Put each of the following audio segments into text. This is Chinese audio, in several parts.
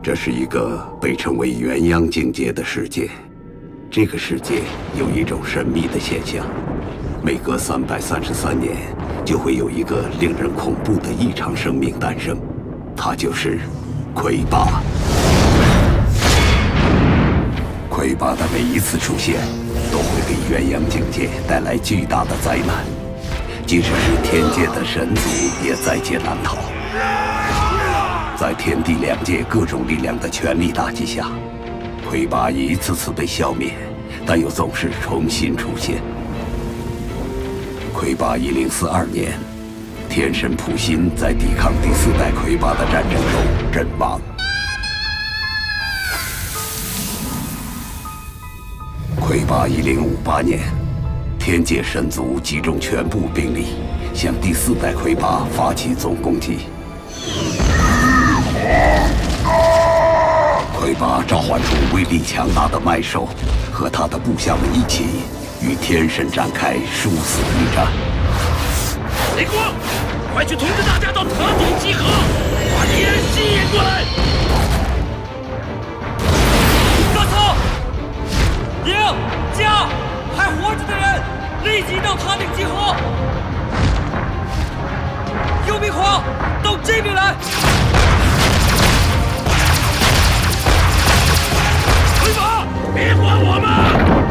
这是一个被称为元阳境界的世界。这个世界有一种神秘的现象，每隔333年就会有一个令人恐怖的异常生命诞生，它就是魁拔。魁拔的每一次出现，都会给元阳境界带来巨大的灾难，即使是天界的神族也在劫难逃。在天地两界各种力量的全力打击下，魁拔一次次被消灭，但又总是重新出现。魁拔1042年，天神普辛在抵抗第4代魁拔的战争中阵亡。魁拔1058年，天界神族集中全部兵力，向第4代魁拔发起总攻击。魁拔召唤出威力强大的麦兽，和他的部下们一起与天神展开殊死一战。 雷光，快去通知大家到塔顶集合，把敌人吸引过来。高操，营、家还活着的人，立即到塔顶集合。幽冥皇，到这边来。魁拔，别管我们！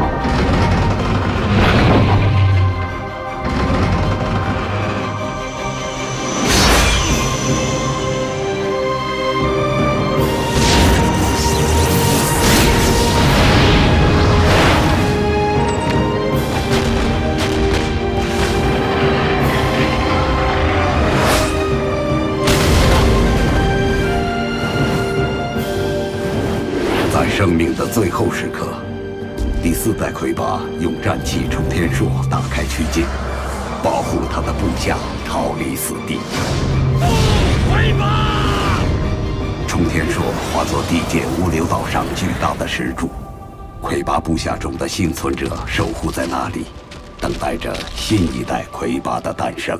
在生命的最后时刻，第4代魁拔用战气冲天朔打开曲径，保护他的部下逃离死地。 魁拔！ 冲天朔化作地界乌流岛上巨大的石柱，魁拔部下中的幸存者守护在那里，等待着新一代魁拔的诞生。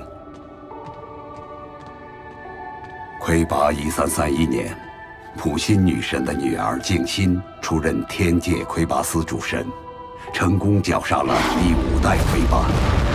魁拔1331年，普辛女神的女儿静心出任天界魁拔司主神，成功绞杀了第5代魁拔。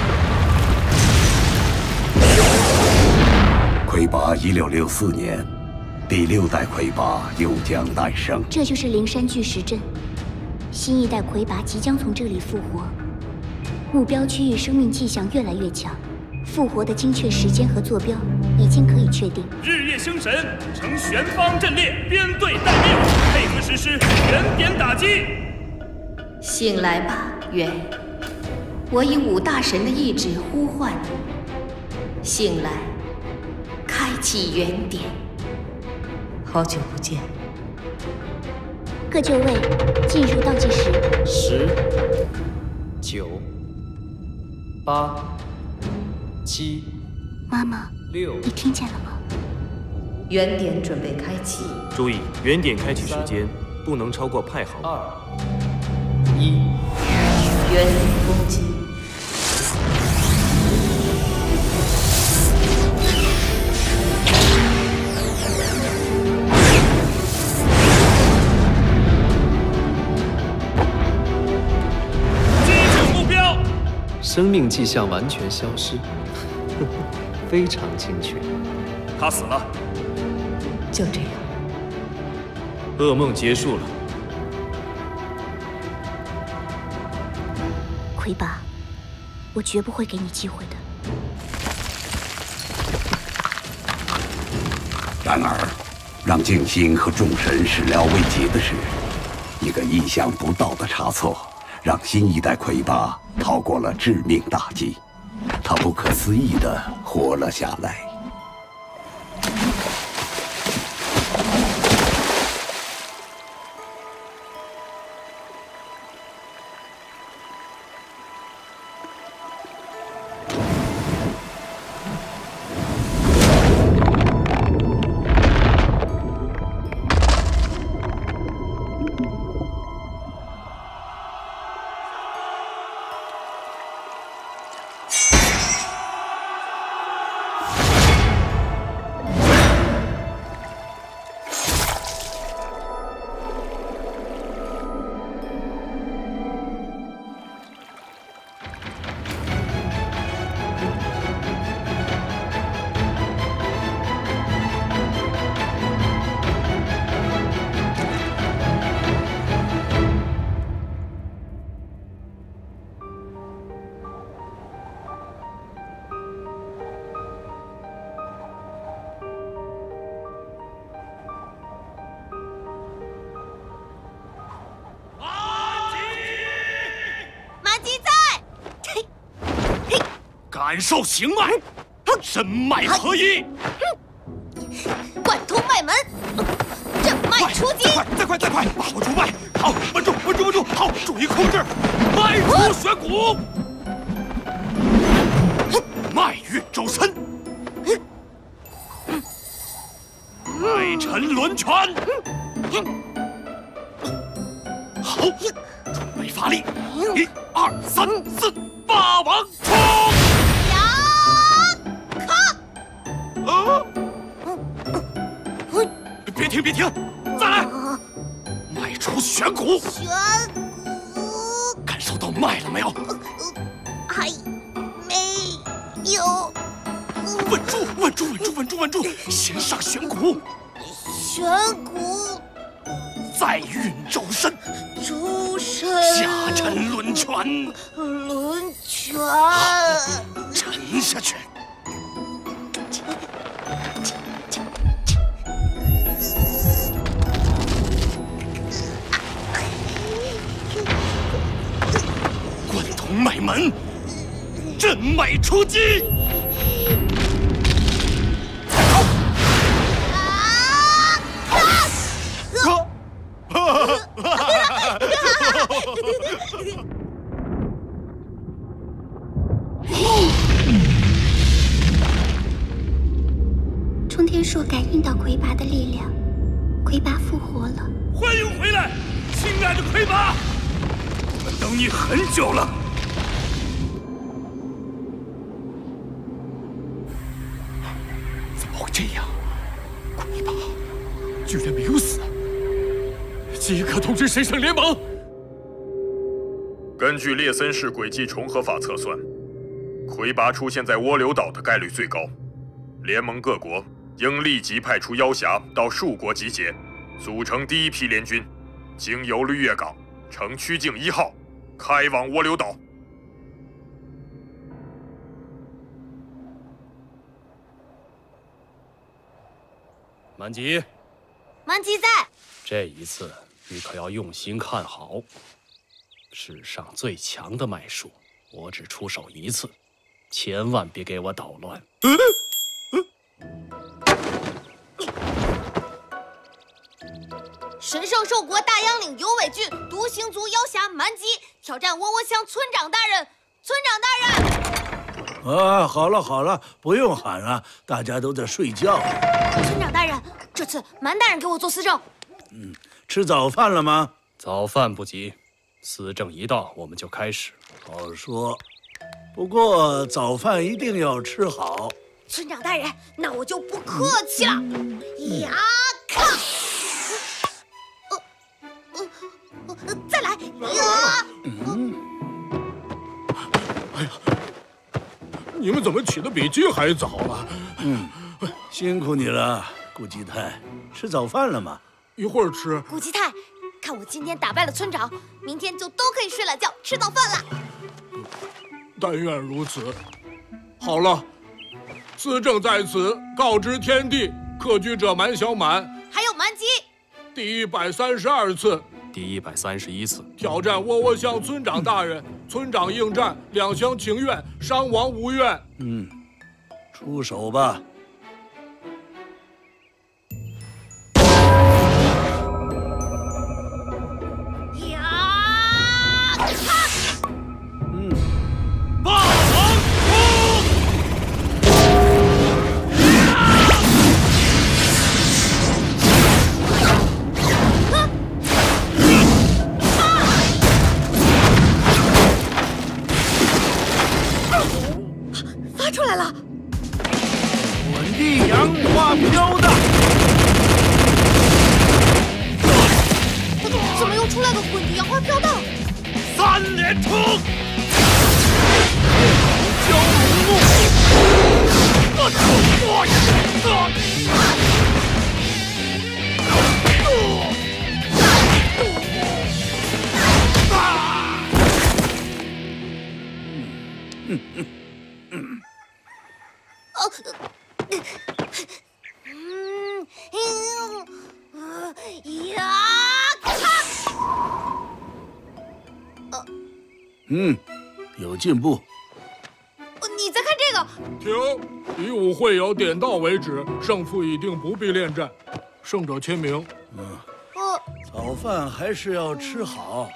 魁拔1664年，第6代魁拔又将诞生。 这就是灵山巨石阵，新一代魁拔即将从这里复活。目标区域生命迹象越来越强，复活的精确时间和坐标已经可以确定。 日夜星神呈玄方阵列，编队待命，配合实施原点打击。 醒来吧，元！我以5大神的意志呼唤你，醒来，开启原点。好久不见。 各就位，进入倒计时。 10、9、8、7。 妈妈 6， 你听见了吗？ 原点准备开启。 注意，原点开启时间不能超过派号。 2、1。 原点攻击。 击准目标。 生命迹象完全消失，非常精确。 他死了。 就这样。 噩梦结束了。 魁拔，我绝不会给你机会的。 然而，让静心和众神始料未及的是，一个意想不到的差错，让新一代魁拔逃过了致命打击。他不可思议地活了下来。 感受形脉，身脉合一， 贯通脉门，正脉出击。 再快，把握住脉，好，稳住，好，注意控制，脉出玄骨，脉运周身，脉沉轮拳，好，准备发力，1、2、3、4，霸王冲！别停，再来！迈出玄骨，感受到脉了没有？ 还没有。 稳住！先上玄骨， 玄骨， 再运周身，下沉轮拳，沉下去。脉门，震脉出击， 冲天硕感应到魁拔的力量，魁拔复活了。 欢迎回来，亲爱的魁拔，我们等你很久了。怎么会这样？魁拔居然没有死！即刻通知神圣联盟。 根据列森氏轨迹重合法测算，魁拔出现在涡流岛的概率最高。联盟各国应立即派出妖侠到数国集结，组成第一批联军，经由绿月港乘曲径1号，开往涡流岛。 满级， 满级在。 这一次你可要用心看好。世上最强的脉术，我只出手一次，千万别给我捣乱。 神圣兽国大央岭游尾郡独行族妖侠蛮吉挑战窝窝乡村长大人。村长大人！ 啊，好了，不用喊了，大家都在睡觉。 村长大人，这次蛮大人给我做司政。 吃早饭了吗？ 早饭不急，司政一到我们就开始。 好说，不过早饭一定要吃好。 村长大人，那我就不客气了。呀咔！再来呀！ 哎呀，你们怎么起得比鸡还早啊？ 辛苦你了，顾吉泰。吃早饭了吗？ 一会儿吃。 顾吉泰，看我今天打败了村长，明天就都可以睡懒觉、吃早饭了。 但愿如此。好了，司政在此告知天地，客居者蛮小满， 还有蛮吉， 第132次。 第131次挑战窝窝乡村长大人，村长应战，两乡情愿，伤亡无怨。 出手吧。 出来了！ 滚地杨花飘荡， 怎么又出来个滚地杨花飘荡 ？3连冲！蛟龙怒！ 有进步。 你再看这停！比武会友点到为止，胜负已定，不必恋战。胜者签名。 早饭还是要吃好。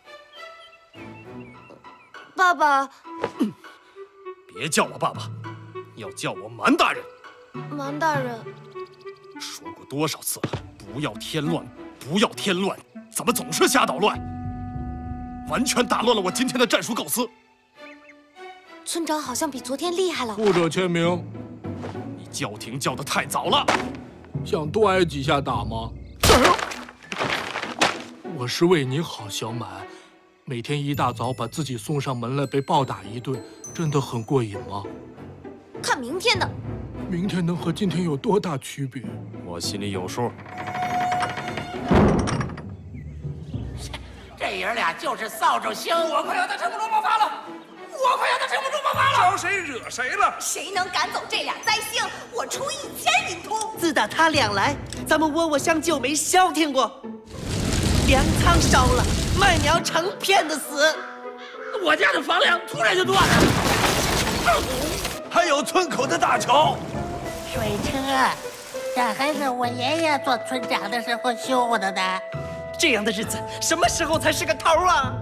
爸爸， 别叫我爸爸，要叫我蛮大人。 蛮大人， 说过多少次了，不要添乱，不要添乱，怎么总是瞎捣乱？完全打乱了我今天的战术构思。 村长好像比昨天厉害了。 负者签名。 你叫停叫得太早了， 想多挨几下打吗？我是为你好，小满。每天一大早把自己送上门来被暴打一顿，真的很过瘾吗？ 看明天的。 明天能和今天有多大区别？ 我心里有数。 这爷俩就是扫帚星，我快让他撑不住爆发了！我快让他撑不住爆发了！ 招谁惹谁了？ 谁能赶走这俩灾星，我出1000银通。 自打他俩来，咱们窝窝乡就没消停过。粮仓烧了，麦苗成片的死。 我家的房梁突然就断了。 还有村口的大桥。 水车，这还是我爷爷做村长的时候修的呢。 这样的日子什么时候才是个头啊？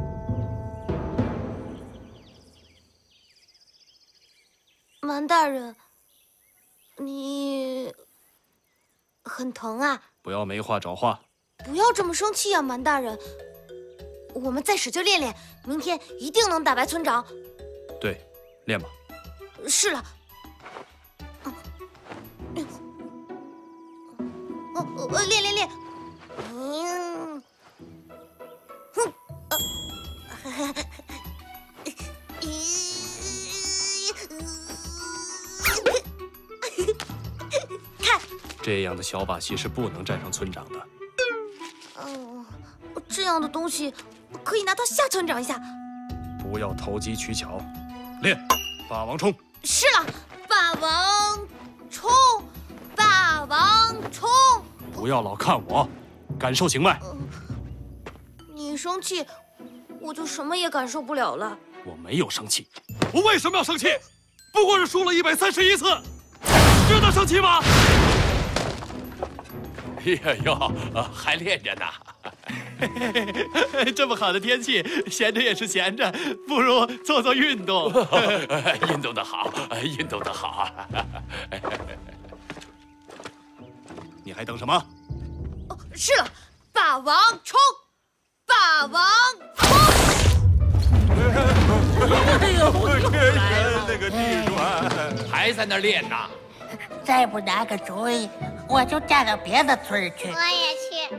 蛮大人，你很疼啊？ 不要没话找话。 不要这么生气啊，蛮大人。我们再使劲练练，明天一定能打败村长。 对，练吧。 是了。练。看， 这样的小把戏是不能战胜村长的。 这样的东西可以拿到吓村长一下。 不要投机取巧，练霸王冲。 是了，霸王冲，霸王冲。 不要老看我，感受行脉。 你生气，我就什么也感受不了了。 我没有生气，我为什么要生气？不过是输了131次，值得生气吗？ 哟，还练着呢。 这么好的天气，闲着也是闲着，不如做做运动。 运动的好，运动的好。 你还等什么？ 是了，霸王冲，霸王冲！ 哎呦，那个地砖还在那儿练呢。 再不拿个主意，我就嫁到别的村去。 我也去。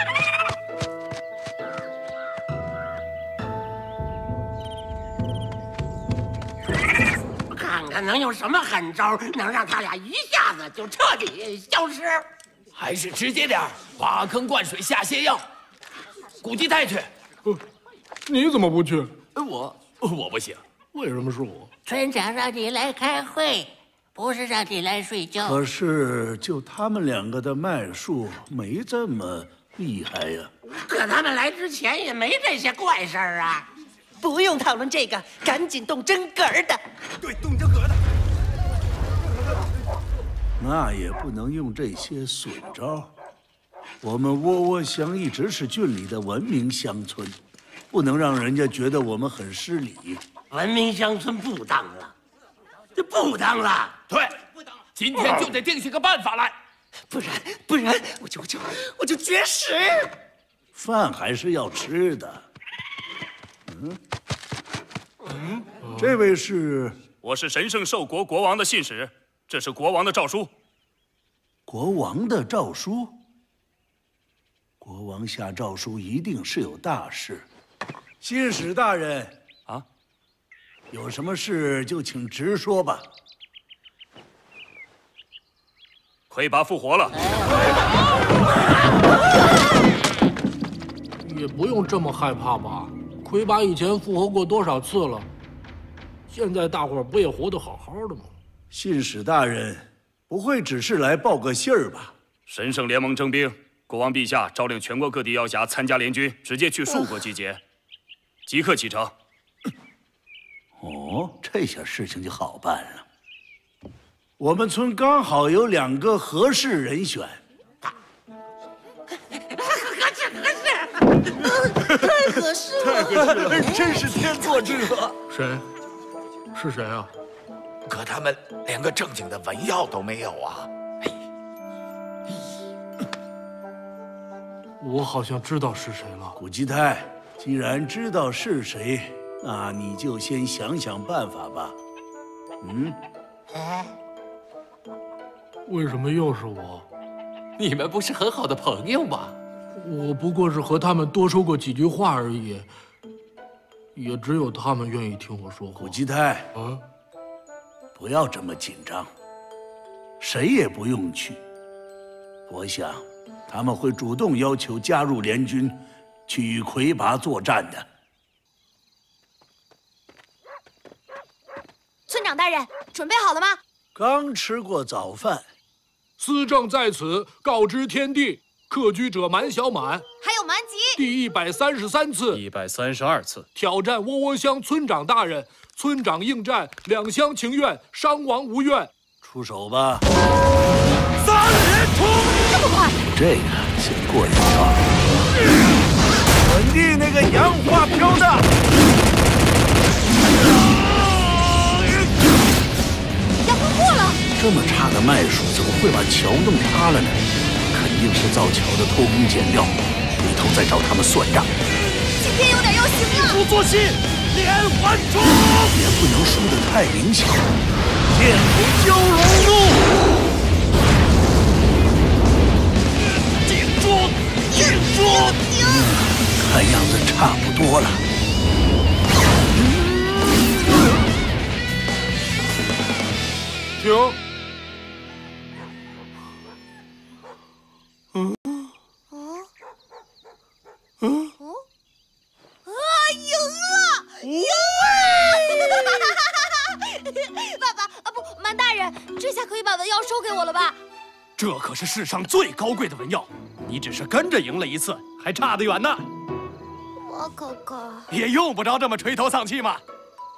看看能有什么狠招，能让他俩一下子就彻底消失？ 还是直接点，挖坑灌水下泻药。古地太去。 你怎么不去？ 我不行。 为什么是我？ 村长让你来开会，不是让你来睡觉。 可是就他们两个的脉术没这么厉害呀。 可他们来之前也没这些怪事儿啊。 不用讨论这个，赶紧动真格的。 对，动真格的。 那也不能用这些损招。我们窝窝乡一直是郡里的文明乡村，不能让人家觉得我们很失礼。 文明乡村不当了，这不当了。 对，今天就得定下个办法来， 不然我就绝食。 饭还是要吃的。这位是？ 我是神圣寿国国王的信使，这是国王的诏书。 国王的诏书？国王下诏书一定是有大事。信使大人啊， 有什么事就请直说吧。 魁拔复活了。 也不用这么害怕吧？魁拔以前复活过多少次了？现在大伙儿不也活得好好的吗？ 信使大人不会只是来报个信儿吧？ 神圣联盟征兵，国王陛下诏令全国各地妖侠参加联军，直接去树国集结，即刻启程。 哦，这下事情就好办了。 我们村刚好有2个合适人选。 太合适了， 太合适了，真是天作之合。 谁？是谁啊？ 可他们连个正经的文药都没有啊！ 我好像知道是谁了。 古基泰，既然知道是谁，那你就先想想办法吧。 为什么又是我？ 你们不是很好的朋友吗？ 我不过是和他们多说过几句话而已，也只有他们愿意听我说话。 古基泰，不要这么紧张，谁也不用去。我想，他们会主动要求加入联军，去与魁拔作战的。 村长大人，准备好了吗？ 刚吃过早饭。 司政在此，告知天地。客居者满小满， 还有蛮吉第133次、 132次挑战窝窝乡村长大人，村长应战，2乡情愿，伤亡无怨。 出手吧！ 3连冲，这么快？ 这个先过一招，稳定那个杨花飘荡。 杨花过了。 这么差的脉术，怎么会把桥弄塌了呢？ 肯定是造桥的偷工减料，回头再找他们算账。 今天有点要行了， 不作戏，连环冲， 也不能输得太明显。剑斧蛟龙怒， 顶住，顶住！ 看样子差不多了。 停。 赢了！赢了！爸爸，不，蛮大人，这下可以把文药收给我了吧？ 这可是世上最高贵的文药，你只是跟着赢了1次，还差得远呢。 我哥哥也用不着这么垂头丧气嘛。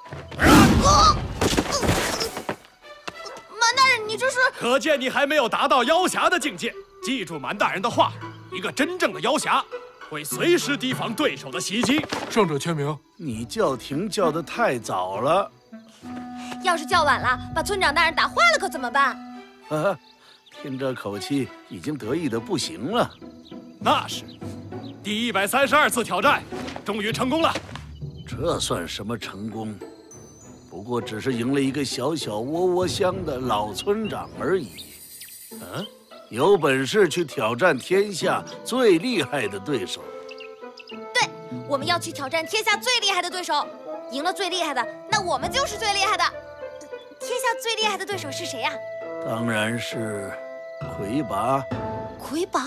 蛮大人，你这是…… 可见你还没有达到妖侠的境界。记住蛮大人的话，一个真正的妖侠。 会随时提防对手的袭击。 胜者签名。 你叫停叫得太早了， 要是叫晚了，把村长大人打坏了可怎么办？ 听这口气，已经得意的不行了。 那是，第132次挑战，终于成功了。 这算什么成功？不过只是赢了一个小小窝窝乡的老村长而已。有本事去挑战天下最厉害的对手。 对，我们要去挑战天下最厉害的对手，赢了最厉害的，那我们就是最厉害的。天下最厉害的对手是谁呀？ 当然是魁拔。 魁拔？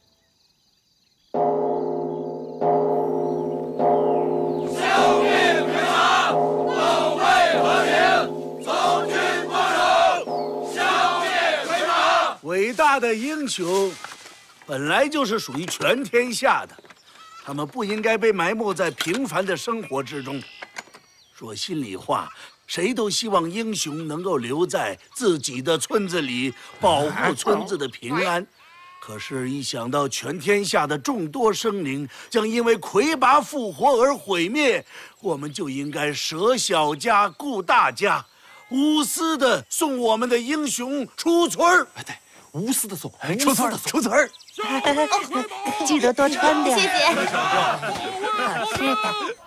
消灭魁拔，保卫和平，总军光荣。消灭魁拔。 伟大的英雄，本来就是属于全天下的，他们不应该被埋没在平凡的生活之中。说心里话，谁都希望英雄能够留在自己的村子里，保护村子的平安。可是，一想到全天下的众多生灵将因为魁拔复活而毁灭，我们就应该舍小家顾大家，无私的送我们的英雄出村儿。对， 无私的送， 出村儿，出村儿。 记得多穿点。 谢谢。 好吃的。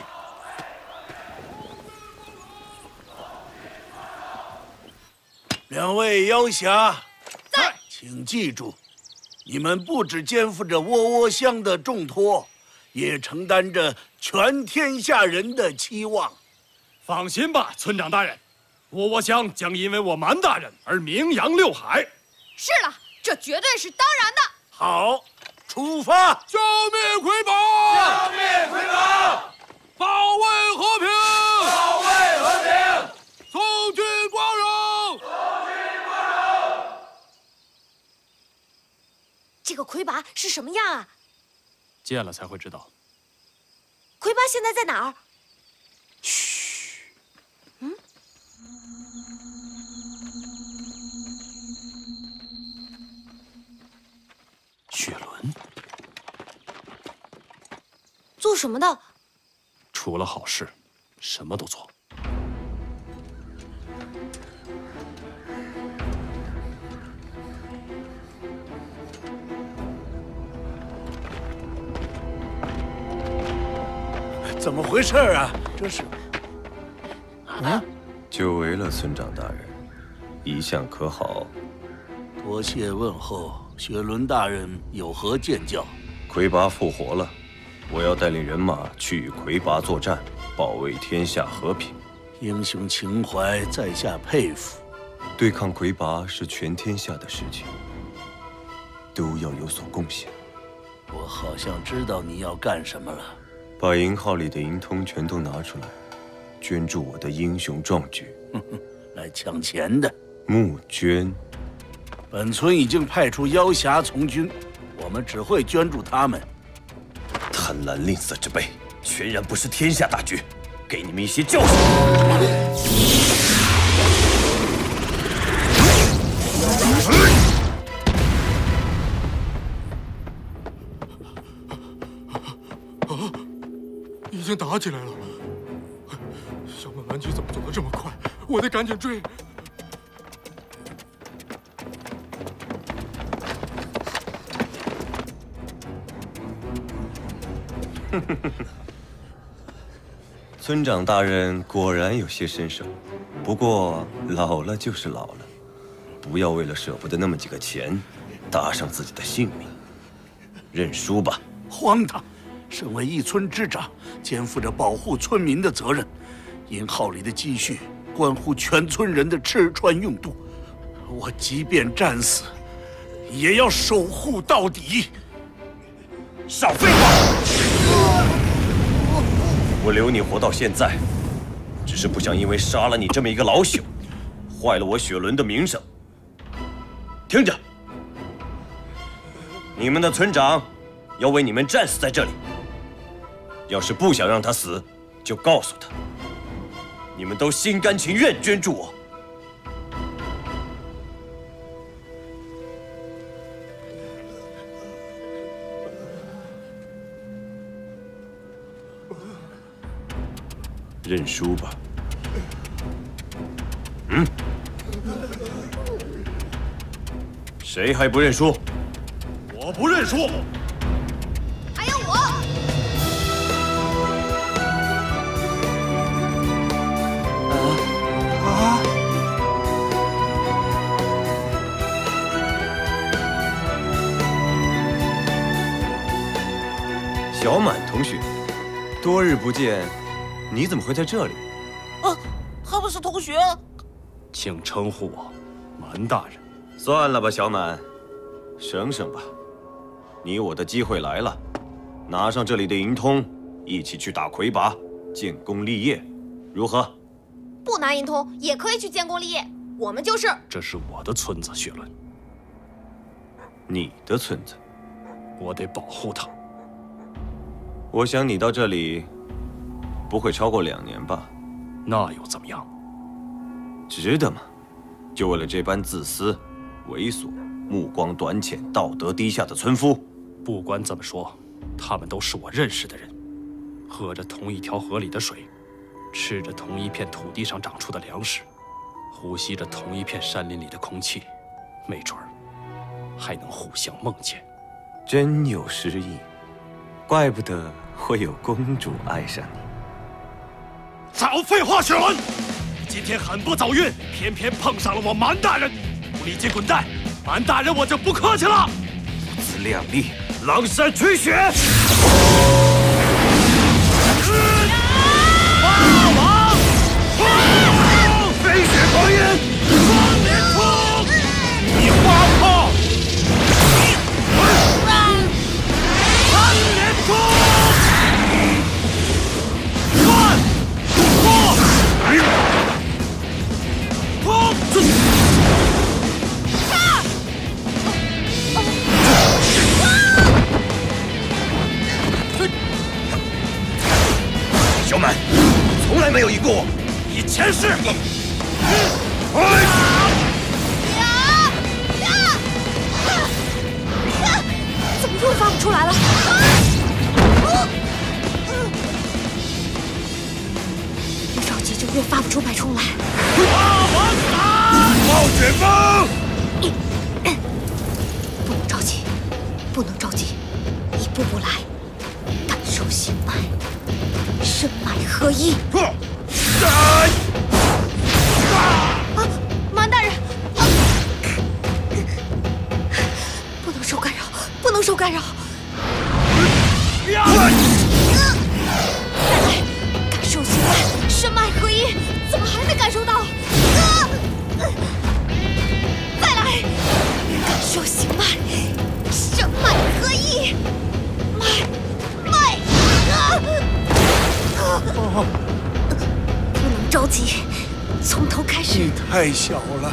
两位妖侠，在，请记住，你们不只肩负着窝窝乡的重托，也承担着全天下人的期望。 放心吧，村长大人，窝窝乡将因为我蛮大人而名扬六海。 是了，这绝对是当然的。 好，出发！ 消灭魁拔！ 消灭魁拔！ 保卫和平！ 保卫和平！ 从军光荣！ 这个魁拔是什么样啊？ 见了才会知道。 魁拔现在在哪儿？ 嘘。 什么的？ 除了好事，什么都做。 怎么回事啊？这是…… 啊！久违了，村长大人，一向可好？ 多谢问候，雪伦大人有何见教？ 魁拔复活了，我要带领人马去与魁拔作战，保卫天下和平。 英雄情怀，在下佩服。 对抗魁拔是全天下的事情，都要有所贡献。 我好像知道你要干什么了。 把银号里的银通全都拿出来，捐助我的英雄壮举。 来抢钱的募捐。 本村已经派出妖侠从军，我们只会捐助他们。 贪婪吝啬之辈，全然不是天下大局。给你们一些教训。 已经打起来了！小本顽疾怎么走得这么快？我得赶紧追！ 村长大人果然有些身手，不过老了就是老了，不要为了舍不得那么几个钱，搭上自己的性命。认输吧！ 荒唐！身为一村之长，肩负着保护村民的责任。银号里的积蓄关乎全村人的吃穿用度，我即便战死，也要守护到底。 少废话！我留你活到现在，只是不想因为杀了你这么一个老朽，坏了我雪伦的名声。听着，你们的村长要为你们战死在这里。要是不想让他死，就告诉他，你们都心甘情愿捐助我。认输吧。谁还不认输？ 我不认输。 还有我。 小满同学，多日不见，你怎么会在这里？ 啊，还不是同学。 请称呼我蛮大人。 算了吧，小满，省省吧。你我的机会来了，拿上这里的银通，一起去打魁拔，建功立业，如何？ 不拿银通也可以去建功立业，我们就是。 这是我的村子，雪伦。 你的村子， 我得保护它。 我想你到这里不会超过2年吧？ 那又怎么样？ 值得吗？就为了这般自私、猥琐、目光短浅、道德低下的村夫？ 不管怎么说，他们都是我认识的人，喝着同一条河里的水，吃着同一片土地上长出的粮食，呼吸着同一片山林里的空气，没准儿还能互相梦见。 真有诗意，怪不得会有公主爱上你。 少废话，雪伦！今天很不走运，偏偏碰上了我蛮大人，不理解滚蛋！蛮大人，我就不客气了。 不自量力，狼山吹雪！ 霸王！ 飞雪狂烟！ 双连冲！你花炮！三连冲！乱！ 小满，从来没有赢过我，以前是。 怎么又发不出来了？ 又发不出脉冲来。 冒险风！ 不能着急，不能着急，一步步来，感受心脉，身脉合一。蛮大人，不能受干扰，不能受干扰。再来，感受心脉，身脉合一，怎么还没感受到？再来，感受心脉，身脉合一，不能着急，从头开始。 你太小了，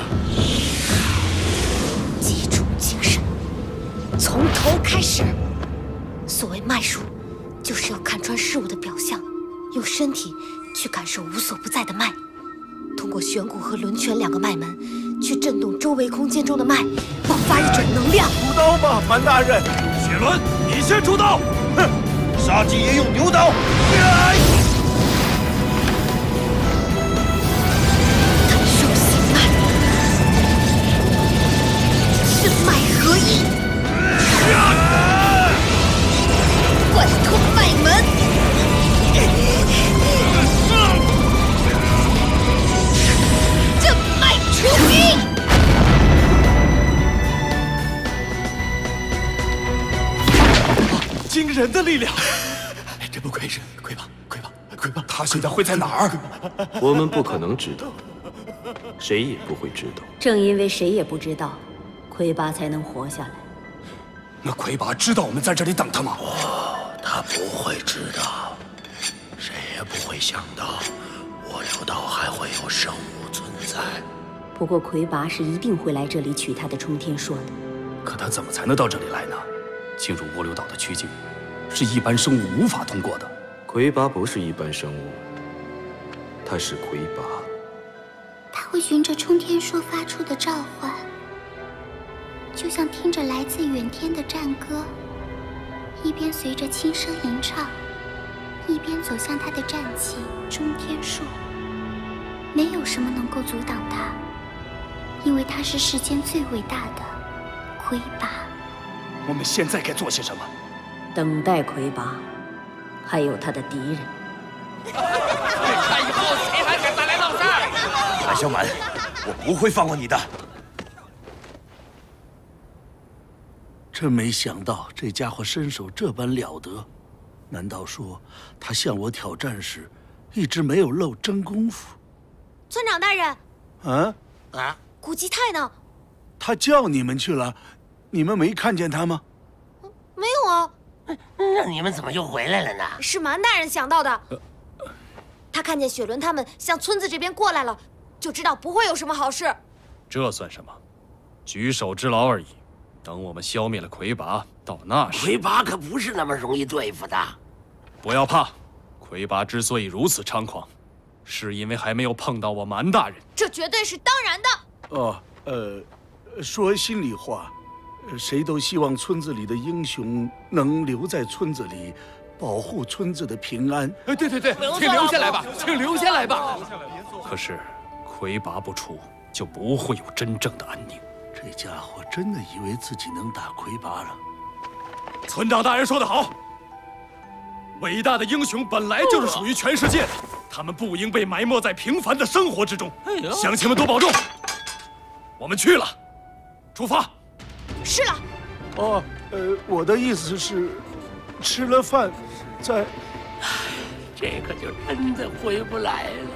集中精神，从头开始。所谓脉术，就是要看穿事物的表象，用身体去感受无所不在的脉，通过悬骨和轮泉两个脉门，去震动周围空间中的脉，爆发一种能量。 出刀吧，蛮大人！ 雪伦，你先出刀！ 哼，杀鸡也用牛刀！ 感受心脉，身脉合一，贯通脉门，震脉出击。 惊人的力量！真不愧是魁拔，魁拔，他现在会在哪儿？ 我们不可能知道，谁也不会知道。 正因为谁也不知道，魁拔才能活下来。 那魁拔知道我们在这里等他吗？ 他不会知道，谁也不会想到涡流岛还会有生物存在。 不过魁拔是一定会来这里取他的冲天硕的。 可他怎么才能到这里来呢？进入涡流岛的曲径，是一般生物无法通过的。 魁拔不是一般生物，他是魁拔。 他会循着冲天硕发出的召唤，就像听着来自远天的战歌，一边随着轻声吟唱，一边走向他的战旗冲天硕。没有什么能够阻挡他，因为他是世间最伟大的魁拔。 我们现在该做些什么？ 等待魁拔，还有他的敌人。 看以后谁还敢再来闹事儿！ 韩小满，我不会放过你的。 真没想到这家伙身手这般了得，难道说他向我挑战时一直没有露真功夫？ 村长大人，古吉泰呢？ 他叫你们去了，你们没看见他吗？ 没有啊。 那你们怎么又回来了呢？ 是蛮大人想到的。他看见雪伦他们向村子这边过来了，就知道不会有什么好事。 这算什么？举手之劳而已。等我们消灭了魁拔，到那时， 魁拔可不是那么容易对付的。 不要怕，魁拔之所以如此猖狂，是因为还没有碰到我蛮大人。 这绝对是当然的。 说心里话，谁都希望村子里的英雄能留在村子里，保护村子的平安。 对，请留下来吧，请留下来吧。 可是，魁拔不出，就不会有真正的安宁。 这家伙真的以为自己能打魁拔了。 村长大人说得好，伟大的英雄本来就是属于全世界的，他们不应被埋没在平凡的生活之中。乡亲们多保重，我们去了，出发。 是了。 我的意思是，吃了饭，再…… 这可就真的回不来了。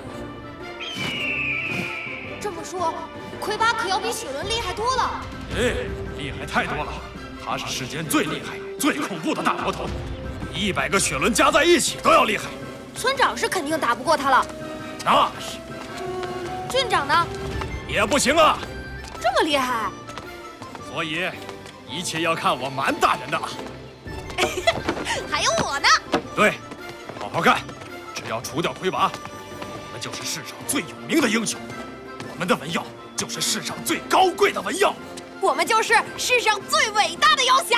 这么说，魁拔可要比雪伦厉害多了。 厉害太多了，他是世间最厉害、最恐怖的大魔头，100个雪伦加在一起都要厉害。 村长是肯定打不过他了。 那是。 郡长呢？ 也不行啊。 这么厉害。 所以，一切要看我蛮大人的了。 还有我呢。 对，好好干，只要除掉魁拔，我们就是世上最有名的英雄。我们的文耀就是世上最高贵的文耀。 我们就是世上最伟大的妖侠。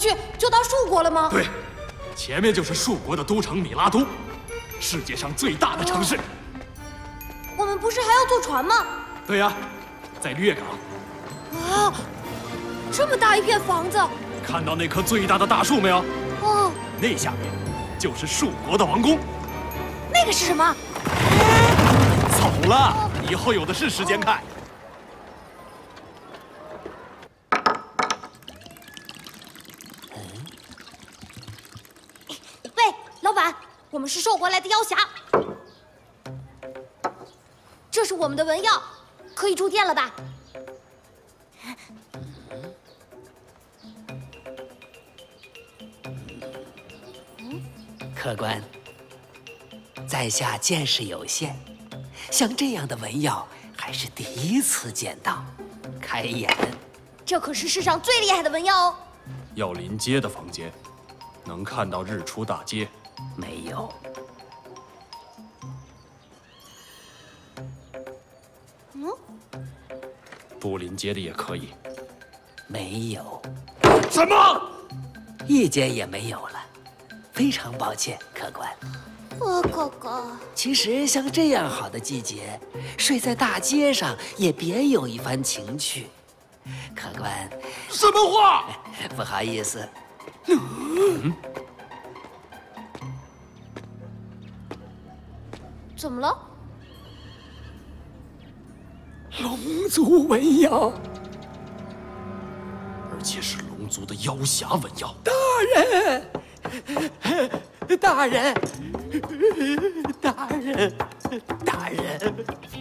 去就到树国了吗？ 对，前面就是树国的都城米拉都，世界上最大的城市。 我们不是还要坐船吗？ 对呀，在掠港。 哇，这么大一片房子！ 看到那棵最大的大树没有？ 哦， 那下面就是树国的王宫。 那个是什么？ 走了，以后有的是时间看。 喂，老板，我们是兽国来的妖侠，这是我们的文药，可以住店了吧？ 客官，在下见识有限，像这样的文药还是第一次见到，开眼。 这可是世上最厉害的文药哦。 要临街的房间，能看到日出大街。 没有。 不临街的也可以。 没有。 什么？ 一间也没有了。非常抱歉，客官。 哥哥， 其实像这样好的季节，睡在大街上也别有一番情趣。客官， 什么话？ 不好意思。 怎么了？ 龙族文药， 而且是龙族的妖侠文药。 大人。大人，大人，大人，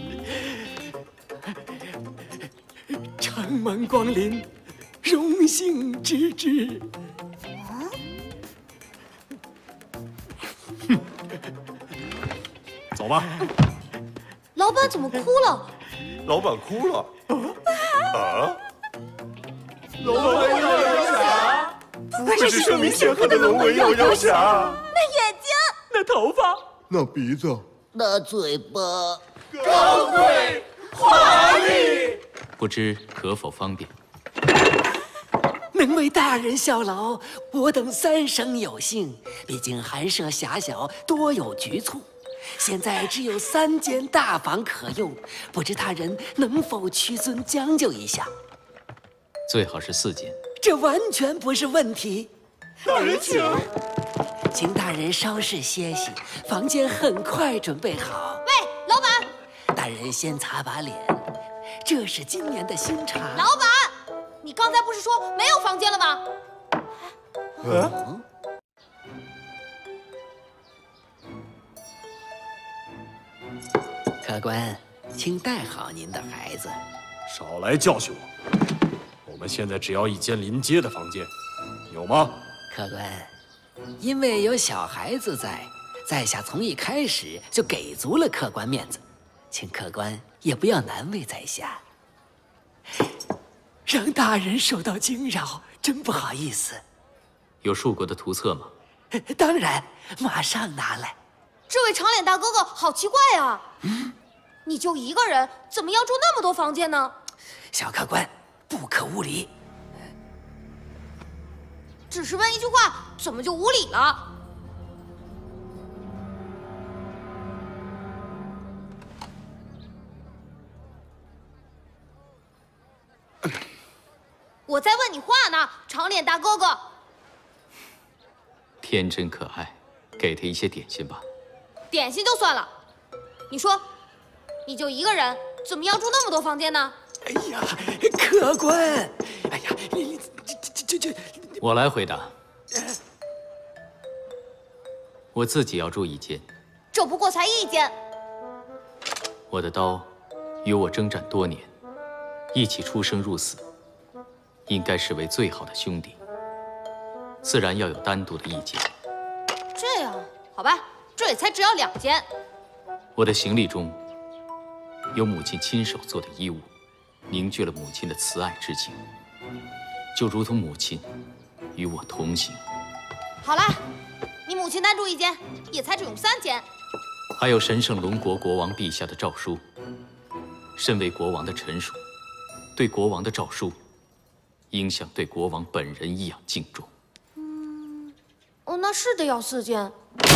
承蒙光临，荣幸之至。 走吧。 老板怎么哭了？ 老板哭了。啊？ 龙文药妖侠。 不愧是声名显赫的龙文药妖侠。 那眼睛， 那头发， 那鼻子， 那嘴巴， 高贵华丽。 不知可否方便？ 能为大人效劳，我等三生有幸。毕竟寒舍狭小，多有局促，现在只有3间大房可用，不知大人能否屈尊将就一下？ 最好是4间。 这完全不是问题。 大人请。 请大人稍事歇息，房间很快准备好。 喂，老板！ 大人先擦把脸，这是今年的新茶。 老板，你刚才不是说没有房间了吗？ 客官，请带好您的孩子。 少来教训我！我们现在只要1间临街的房间，有吗？ 客官，因为有小孩子在下从一开始就给足了客官面子，请客官也不要难为在下，让大人受到惊扰，真不好意思。 有树国的图册吗？ 当然，马上拿来。 这位长脸大哥哥好奇怪啊！你就一个人，怎么要住那么多房间呢？ 小客官，不可无礼。 只是问一句话，怎么就无礼了？我在问你话呢，长脸大哥哥。 天真可爱，给他一些点心吧。 点心就算了，你说，你就一个人，怎么要住那么多房间呢？ 哎呀，客官，哎呀，你这， 我来回答。我自己要住1间。 这不过才1间。 我的刀与我征战多年，一起出生入死，应该视为最好的兄弟，自然要有单独的1间。 这样，好吧，这也才只要2间。 我的行李中有母亲亲手做的衣物，凝聚了母亲的慈爱之情，就如同母亲与我同行。 好啦，你母亲单住1间，也才只用3间。 还有神圣龙国国王陛下的诏书，身为国王的臣属，对国王的诏书，应像对国王本人一样敬重。 哦，那是得要4件。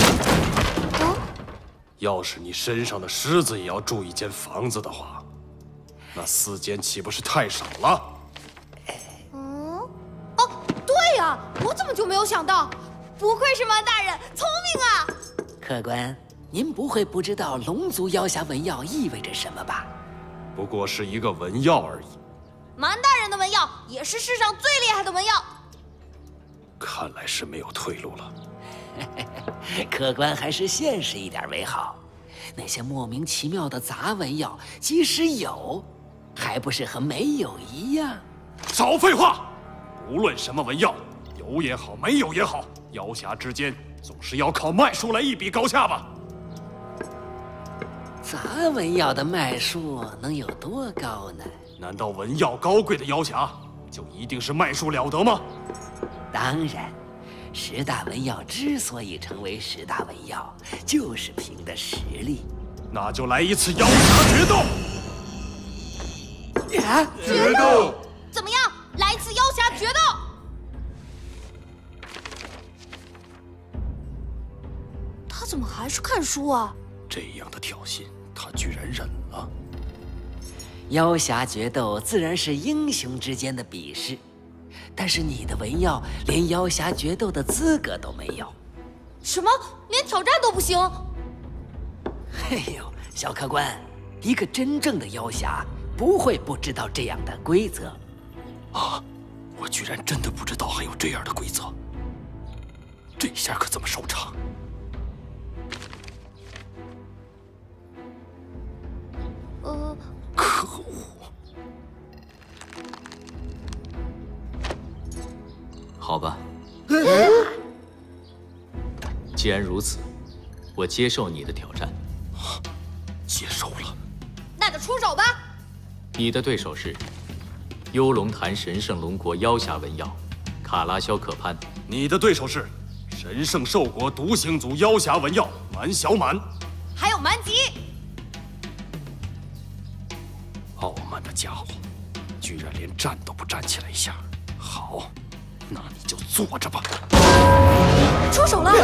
要是你身上的狮子也要住一间房子的话，那4间岂不是太少了？ 哦，对呀，我怎么就没有想到？不愧是蛮大人，聪明啊！ 客官，您不会不知道龙族妖匣纹药意味着什么吧？ 不过是一个纹药而已。 蛮大人的纹药也是世上最厉害的纹药。 看来是没有退路了。 客官还是现实一点为好。那些莫名其妙的杂纹药，即使有，还不是和没有一样？ 少废话！无论什么纹药，有也好，没有也好，妖匣之间总是要靠脉数来一比高下吧。 杂纹药的脉数能有多高呢？ 难道纹药高贵的妖匣就一定是脉数了得吗？ 当然，10大纹药之所以成为10大纹药，就是凭的实力。 那就来一次妖匣决斗！ 决斗？怎么样？来一次妖匣决斗！他怎么还是看书啊？ 这样的挑衅，他居然忍了。 妖匣决斗自然是英雄之间的比试，但是你的纹药连妖匣决斗的资格都没有。 什么？连挑战都不行？ 哎呦，小客官，一个真正的妖匣不会不知道这样的规则。 啊！我居然真的不知道还有这样的规则，这下可怎么收场？可恶！ 好吧，既然如此，我接受你的挑战。 接受了。 那就出手吧。 你的对手是幽龙潭神圣龙国妖匣纹药卡拉肖克潘。 你的对手是神圣兽国独行族妖匣纹药蛮小满。 还有蛮吉。 傲慢的家伙，居然连站都不站起来一下。好，那你就坐着吧。 出手了！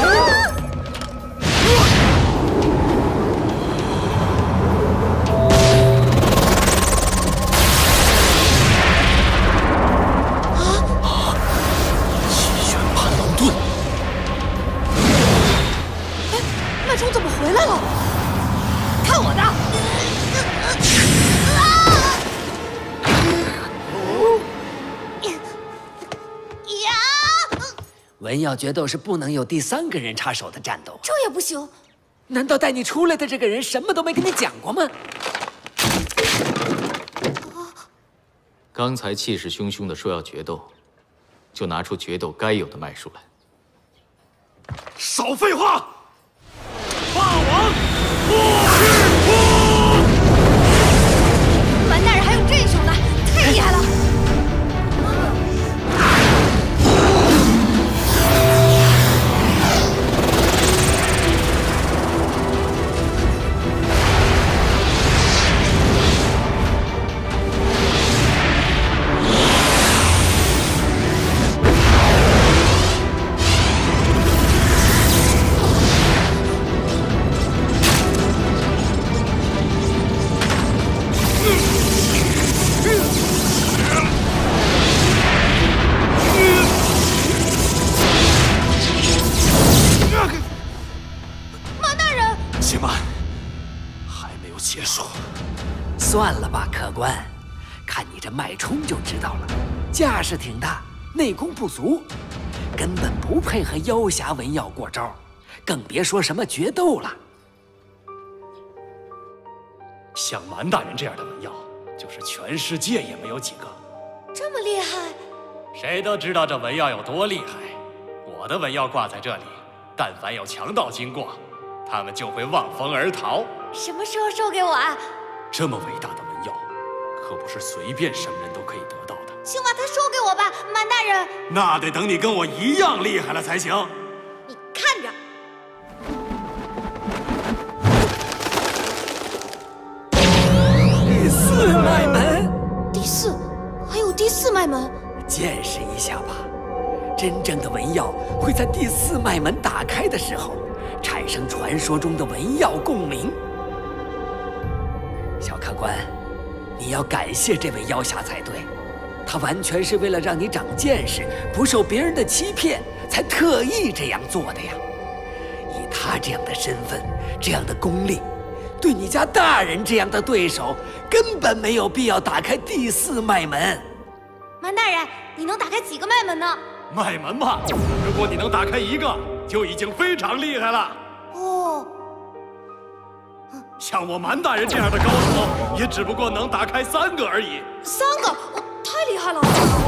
气旋盘龙盾！ 哎，脉冲怎么回来了？看我的！ 纹药决斗是不能有第3个人插手的战斗， 这也不行。 难道带你出来的这个人什么都没跟你讲过吗？ 刚才气势汹汹的说要决斗，就拿出决斗该有的脉数来。 少废话！霸王破日波！ 蛮大人还有这一手呢，太厉害了！ 算了吧，客官，看你这脉冲就知道了，架势挺大，内功不足，根本不配和妖匣纹药过招，更别说什么决斗了。 像蛮大人这样的纹药，就是全世界也没有几个。 这么厉害？ 谁都知道这纹药有多厉害。我的纹药挂在这里，但凡有强盗经过，他们就会望风而逃。 什么时候授给我啊？ 这么伟大的纹药，可不是随便什么人都可以得到的。 请把它授给我吧，蛮大人。 那得等你跟我一样厉害了才行。 你看着。 第4脉门。 第4，还有第4脉门。 见识一下吧， 真正的文药会在第4脉门打开的时候，产生传说中的文药共鸣。小客官，你要感谢这位妖侠才对，他完全是为了让你长见识，不受别人的欺骗，才特意这样做的呀。以他这样的身份，这样的功力，对你家大人这样的对手，根本没有必要打开第4脉门。 蛮大人，你能打开几个脉门呢？ 脉门嘛，如果你能打开1个，就已经非常厉害了。 哦， 像我蛮大人这样的高手，也只不过能打开3个而已。 3个，太厉害了！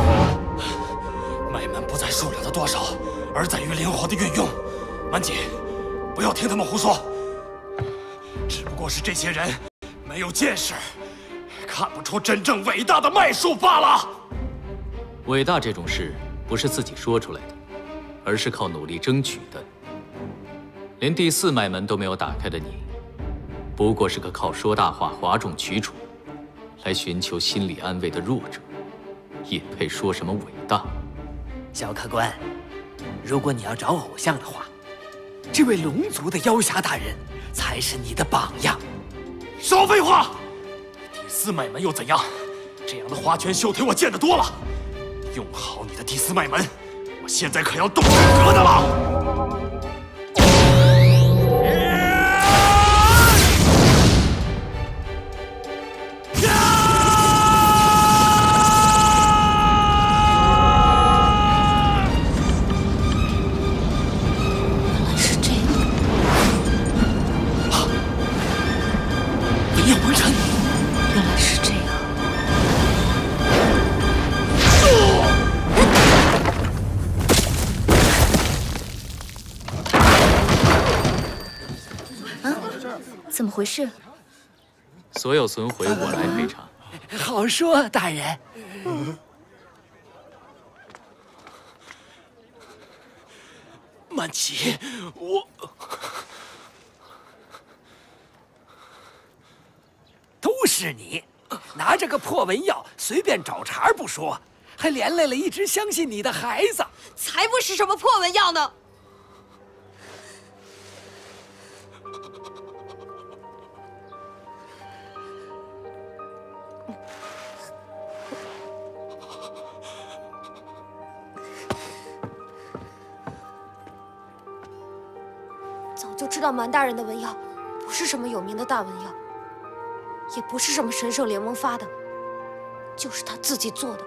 脉门不在数量的多少，而在于灵活的运用。蛮姐，不要听他们胡说，只不过是这些人没有见识，看不出真正伟大的脉术罢了。 伟大这种事，不是自己说出来的，而是靠努力争取的。连第4脉门都没有打开的你，不过是个靠说大话、哗众取宠来寻求心理安慰的弱者，也配说什么伟大？ 小客官，如果你要找偶像的话，这位龙族的妖侠大人才是你的榜样。 少废话！第4脉门又怎样？这样的花拳绣腿我见得多了。用好你的第4脉门，我现在可要动真格的了。 怎么回事？ 所有损毁我来赔偿。 好说，大人。 曼奇，我都是你，拿着个破文药随便找茬不说，还连累了一直相信你的孩子。 才不是什么破文药呢！早就知道蛮大人的文药不是什么有名的大文药，也不是什么神圣联盟发的，就是他自己做的。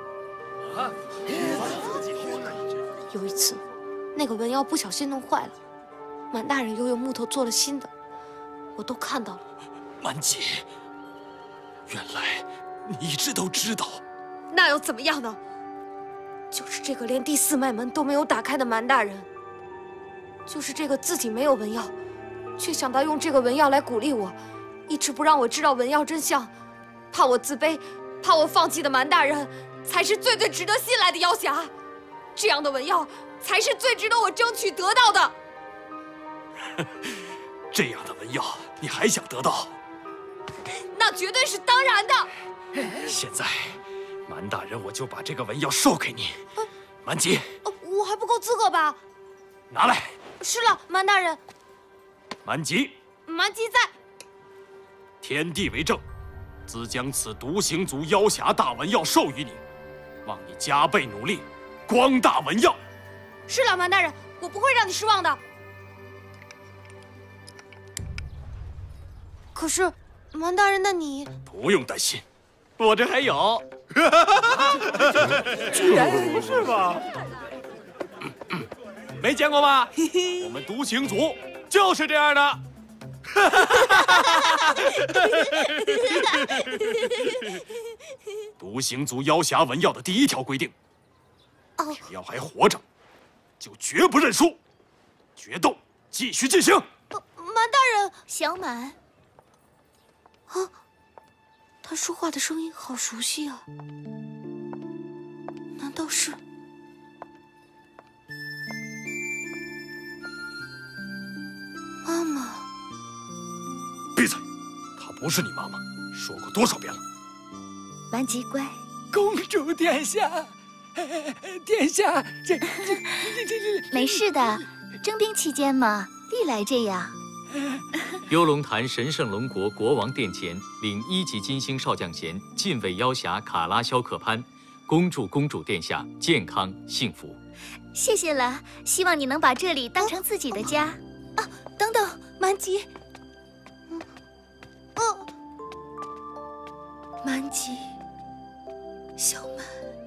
有一次，那个文药不小心弄坏了，蛮大人又用木头做了新的，我都看到了。 蛮姐，原来你一直都知道。 那又怎么样呢？就是这个连第4脉门都没有打开的蛮大人，就是这个自己没有文药，却想到用这个文药来鼓励我，一直不让我知道文药真相，怕我自卑，怕我放弃的蛮大人，才是最值得信赖的妖侠。这样的文药才是最值得我争取得到的。 这样的文药你还想得到？ 那绝对是当然的。 现在，蛮大人我就把这个文药授给你。蛮吉， 我还不够资格吧？ 拿来。 是了，蛮大人。 蛮吉， 蛮吉在。 天地为证，兹将此独行族妖侠大文药授予你，望你加倍努力，光大文药。 是了，蛮大人，我不会让你失望的。可是，蛮大人，那你不用担心，我这还有。 居然不是吧？ 没见过吧？我们独行族就是这样的。独行族妖侠文药的第1条规定：只要还活着，就绝不认输，决斗继续进行。 蛮大人， 小满。 啊，他说话的声音好熟悉啊！难道是？妈妈， 闭嘴！她不是你妈妈，说过多少遍了？ 蛮吉乖， 公主殿下， 殿下，这没事的，征兵期间嘛，历来这样。 幽龙潭神圣龙国国王殿前，领1级金星少将衔，禁卫妖侠卡拉肖克潘，恭祝公主殿下健康幸福。 谢谢了，希望你能把这里当成自己的家。 啊，等等，蛮吉，蛮吉，小蛮。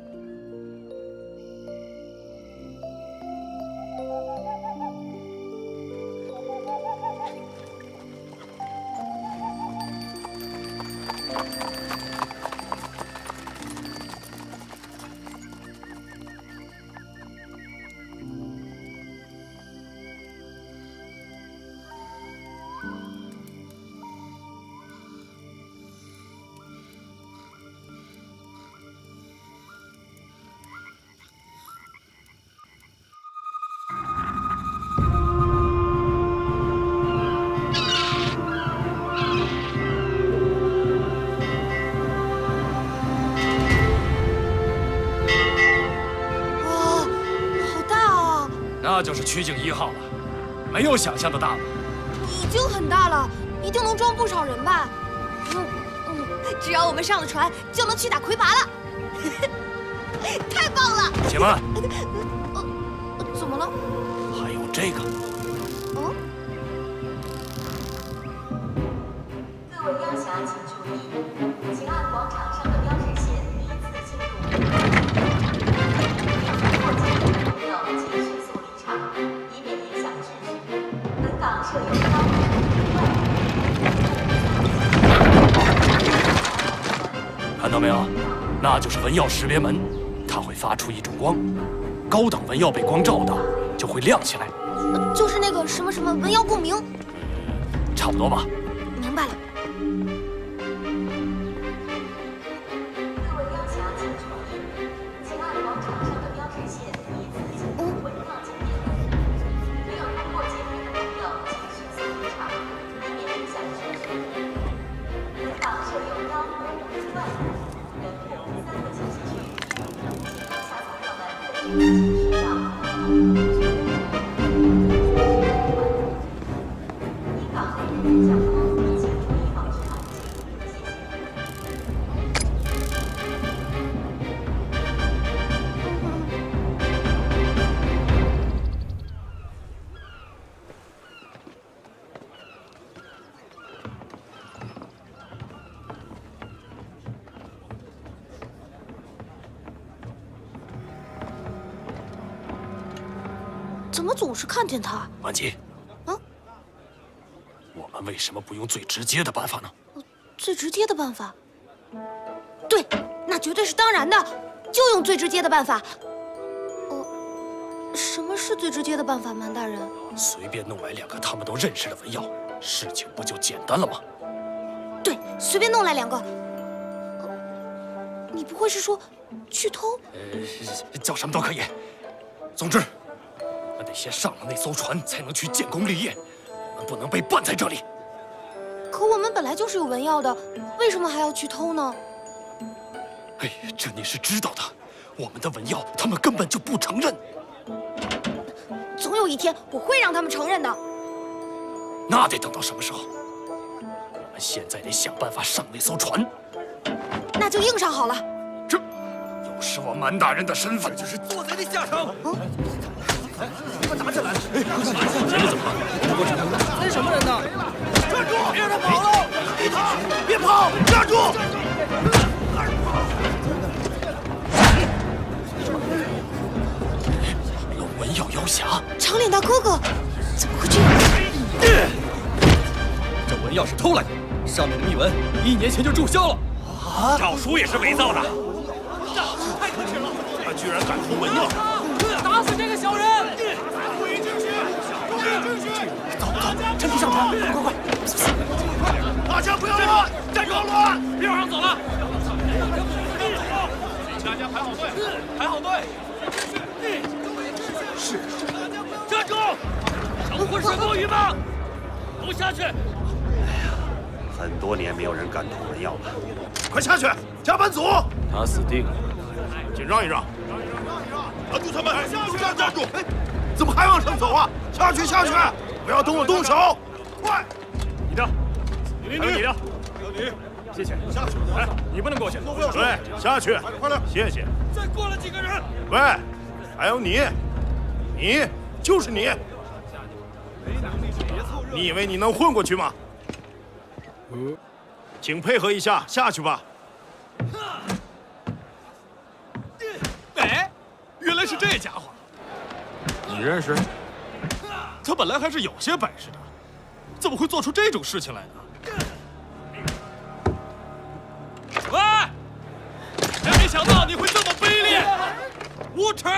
那就是曲径1号了，没有想象的大了。 已经很大了，一定能装不少人吧？只要我们上了船，就能去打魁拔了。太棒了！ 且慢， 怎么了？ 还有这个。 各位妖侠请注意，请按广场上的标志线依次进入。过节的朋友请迅速离场，以免影响秩序。本港设有高看到没有？那就是文耀识别门，它会发出一种光，高等文耀被光照到，就会亮起来。 就是那个什么什么文耀共鸣。 差不多吧。 明白了。 各位妖侠请注意，请按广场上的标志线依次进入文耀景点门。没有通过界面的朋友请迅速离场，以免影响秩序。本港设有妖魔、怪物、人物3个清洗区，请妖侠朋友们根据清洗需要不同的因港黑人将光，请注意保持安静，谢谢。 怎么总是看见他？ 满吉，我们为什么不用最直接的办法呢？ 最直接的办法？对，那绝对是当然的，就用最直接的办法。什么是最直接的办法，蛮大人？ 随便弄来2个他们都认识的文耀，事情不就简单了吗？ 对，随便弄来2个。你不会是说去偷？ 叫什么都可以。总之，我们得先上了那艘船，才能去建功立业。我们不能被绊在这里。 可我们本来就是有文耀的，为什么还要去偷呢？ 哎，这你是知道的。我们的文耀，他们根本就不承认。 总有一天，我会让他们承认的。 那得等到什么时候？我们现在得想办法上那艘船。 那就硬上好了。 这又是我蛮大人的身份，就是做贼的下场。 快打起来！ 前面怎么了？ 追什么人呢？站住！别让他跑了！别跑！站住！ 有文耀妖侠， 长脸大哥哥，怎么会这样？ 这文耀是偷来的，上面的密文1年前就注销了。 诏书也是伪造的。 太可耻了！ 他居然敢偷文耀！ 打死这个小人！注意秩序！注意秩序！ 走，趁机上船，快！ 大家不要乱， 站住！ 乱！ 别往上走了！大家排好队，排好队！ 是。 站住！能混水摸鱼吗？都下去！ 很多年没有人敢偷文耀了。 快下去！加班组， 他死定了。 请让一让。 拦住他们！站住！哎，怎么还往上走啊？下去！不要动我动手！快！ 你的， 你的，谢谢。 下去！ 哎，你不能过去。 对，下去！快点！谢谢。 再过来几个人。 喂，还有你就是你。你以为你能混过去吗？请配合一下，下去吧。 哎，原来是这家伙。 你认识？ 他本来还是有些本事的，怎么会做出这种事情来呢？喂，真没想到你会这么卑劣，无耻！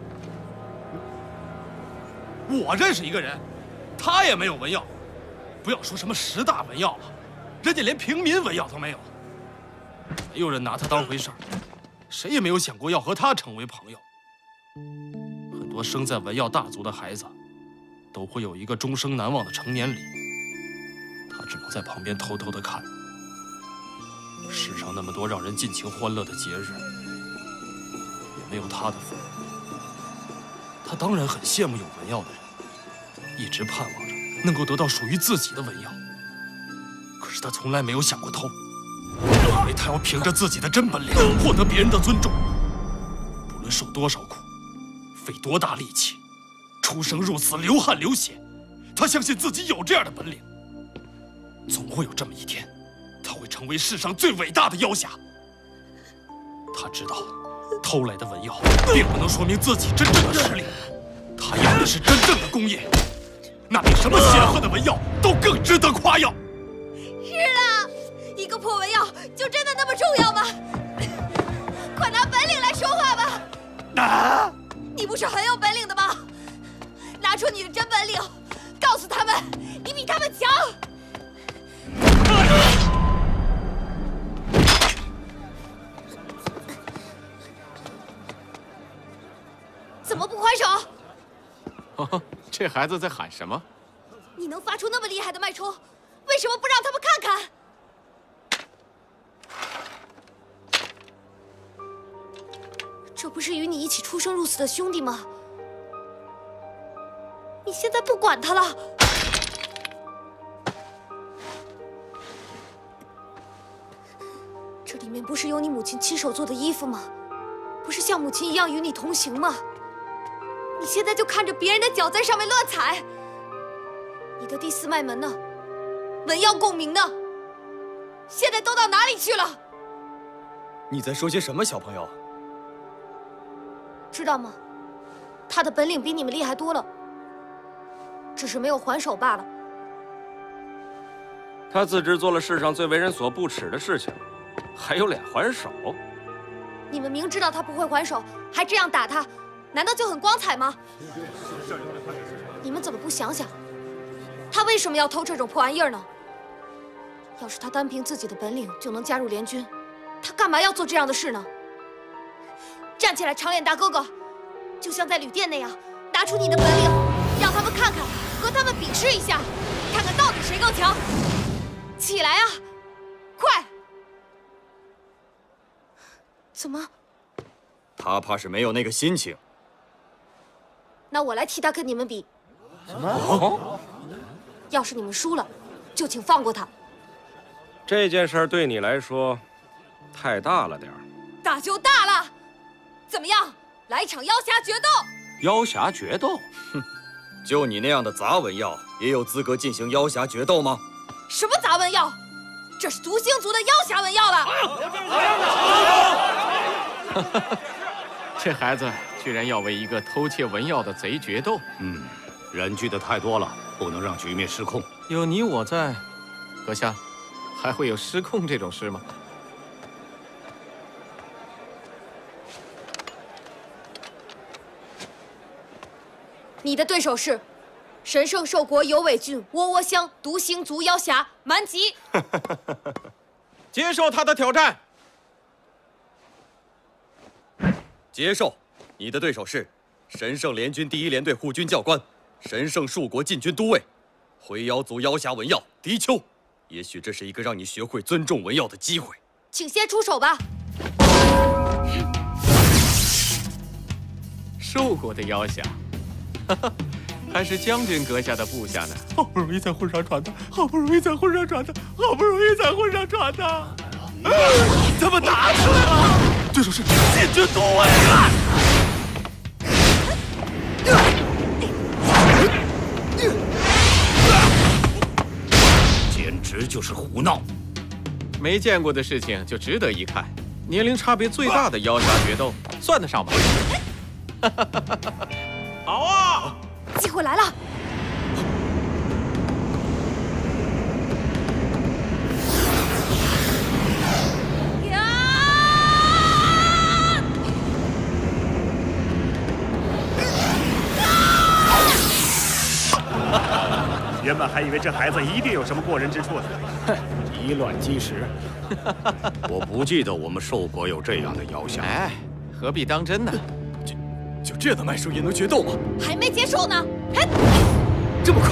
我认识一个人，他也没有文药，不要说什么10大文药了，人家连平民文药都没有。没有人拿他当回事儿，谁也没有想过要和他成为朋友。很多生在文药大族的孩子，都会有一个终生难忘的成年礼，他只能在旁边偷偷的看。世上那么多让人尽情欢乐的节日，也没有他的份。他当然很羡慕有文药的人，一直盼望着能够得到属于自己的文药。可是他从来没有想过偷，因为他要凭着自己的真本领获得别人的尊重。不论受多少苦，费多大力气，出生入死，流汗流血，他相信自己有这样的本领。总会有这么一天，他会成为世上最伟大的妖侠。他知道，偷来的文药并不能说明自己真正的实力，他要的是真正的功业，那比什么显赫的文药都更值得夸耀。 是啊，一个破文药就真的那么重要吗？快拿本领来说话吧！你不是很有本领的吗？拿出你的真本领，告诉他们你比他们强！怎么不还手？ 哦，这孩子在喊什么？ 你能发出那么厉害的脉冲，为什么不让他们看看？这不是与你一起出生入死的兄弟吗？你现在不管他了。这里面不是有你母亲亲手做的衣服吗？不是像母亲一样与你同行吗？你现在就看着别人的脚在上面乱踩。你的第4脉门呢？文药共鸣呢？现在都到哪里去了？ 你在说些什么，小朋友？ 知道吗？他的本领比你们厉害多了，只是没有还手罢了。 他自知做了世上最为人所不齿的事情，还有脸还手？ 你们明知道他不会还手，还这样打他，难道就很光彩吗？你们怎么不想想，他为什么要偷这种破玩意儿呢？要是他单凭自己的本领就能加入联军，他干嘛要做这样的事呢？站起来，长脸大哥哥，就像在旅店那样，拿出你的本领，让他们看看，和他们比试一下，看看到底谁更强。起来啊，快！怎么？ 他怕是没有那个心情。 那我来替他跟你们比。 什么？ 要是你们输了，就请放过他。 这件事对你来说太大了点儿。 大就大了，怎么样？来一场妖侠决斗！ 妖侠决斗？ 哼，就你那样的杂文药，也有资格进行妖侠决斗吗？ 什么杂文药？这是独星族的妖侠文药了！ 这孩子居然要为一个偷窃文药的贼决斗。 人聚的太多了，不能让局面失控。 有你我在，阁下，还会有失控这种事吗？ 你的对手是神圣兽国有尾郡窝窝乡独行族妖侠蛮吉。 接受他的挑战。 接受，你的对手是神圣联军第1联队护军教官，神圣树国禁军都尉，回妖族妖侠文耀狄秋。也许这是一个让你学会尊重文耀的机会。 请先出手吧。 兽国的妖侠，哈哈，还是将军阁下的部下呢。 好不容易在婚上传的，好不容易在婚上传的，好不容易在婚上传的，怎么打起来了？对手是禁军都尉啊！ 简直就是胡闹！ 没见过的事情就值得一看。年龄差别最大的妖侠决斗，算得上吗？ 好啊！ 机会来了！ 原本还以为这孩子一定有什么过人之处呢。 哼，以卵击石。 我不记得我们兽国有这样的妖侠。 哎，何必当真呢？ 就这样的脉术也能决斗吗？ 还没结束呢！ 这么快？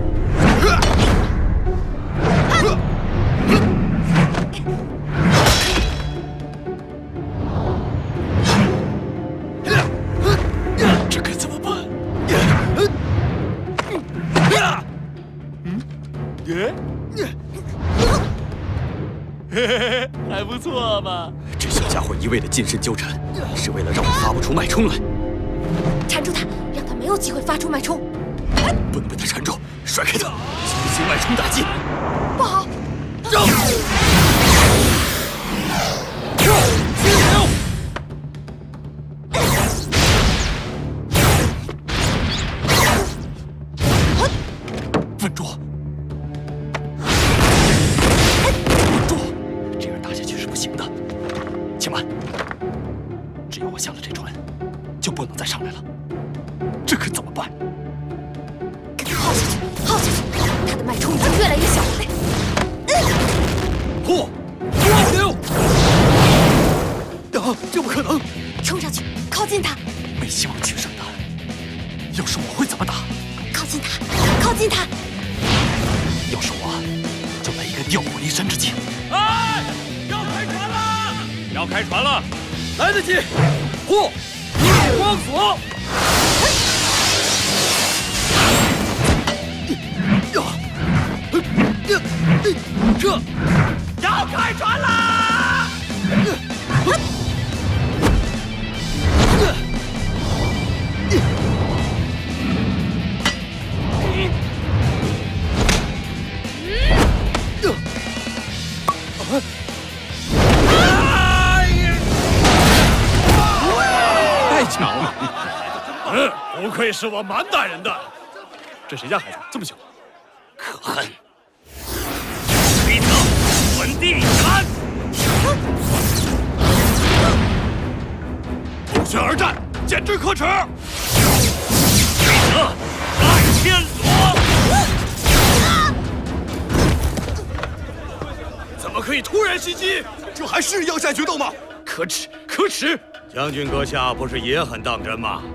这该怎么办？还不错嘛！ 这小家伙一味的近身纠缠，是为了让我发不出脉冲来。 缠住他，让他没有机会发出脉冲。 不能被他缠住，甩开他，进行脉冲打击。 不好！ 稳住！稳住！这样打下去是不行的。且慢，只要我下了这船，就不能再上来了。这可怎么办？ 跟他耗下去，耗下去！他的脉冲已经越来越小了。 破！流！这不可能！ 冲上去，靠近他！ 没希望取胜的。要是我会怎么打？ 靠近他，靠近他！ 要是我，就来一个调虎离山之计。 哎，要开船了！要开船了！ 来得及！破！ 夜光锁！ 这要开船啦！ 太强了！ 不愧是我蛮大人的。这谁家孩子这么凶？ 可恨！推特，滚地斩！ 不宣而战，简直可耻！ 推特，爱千索！ 怎么可以突然袭击？这还是妖侠决斗吗？可耻！可耻！ 将军阁下不是也很当真吗？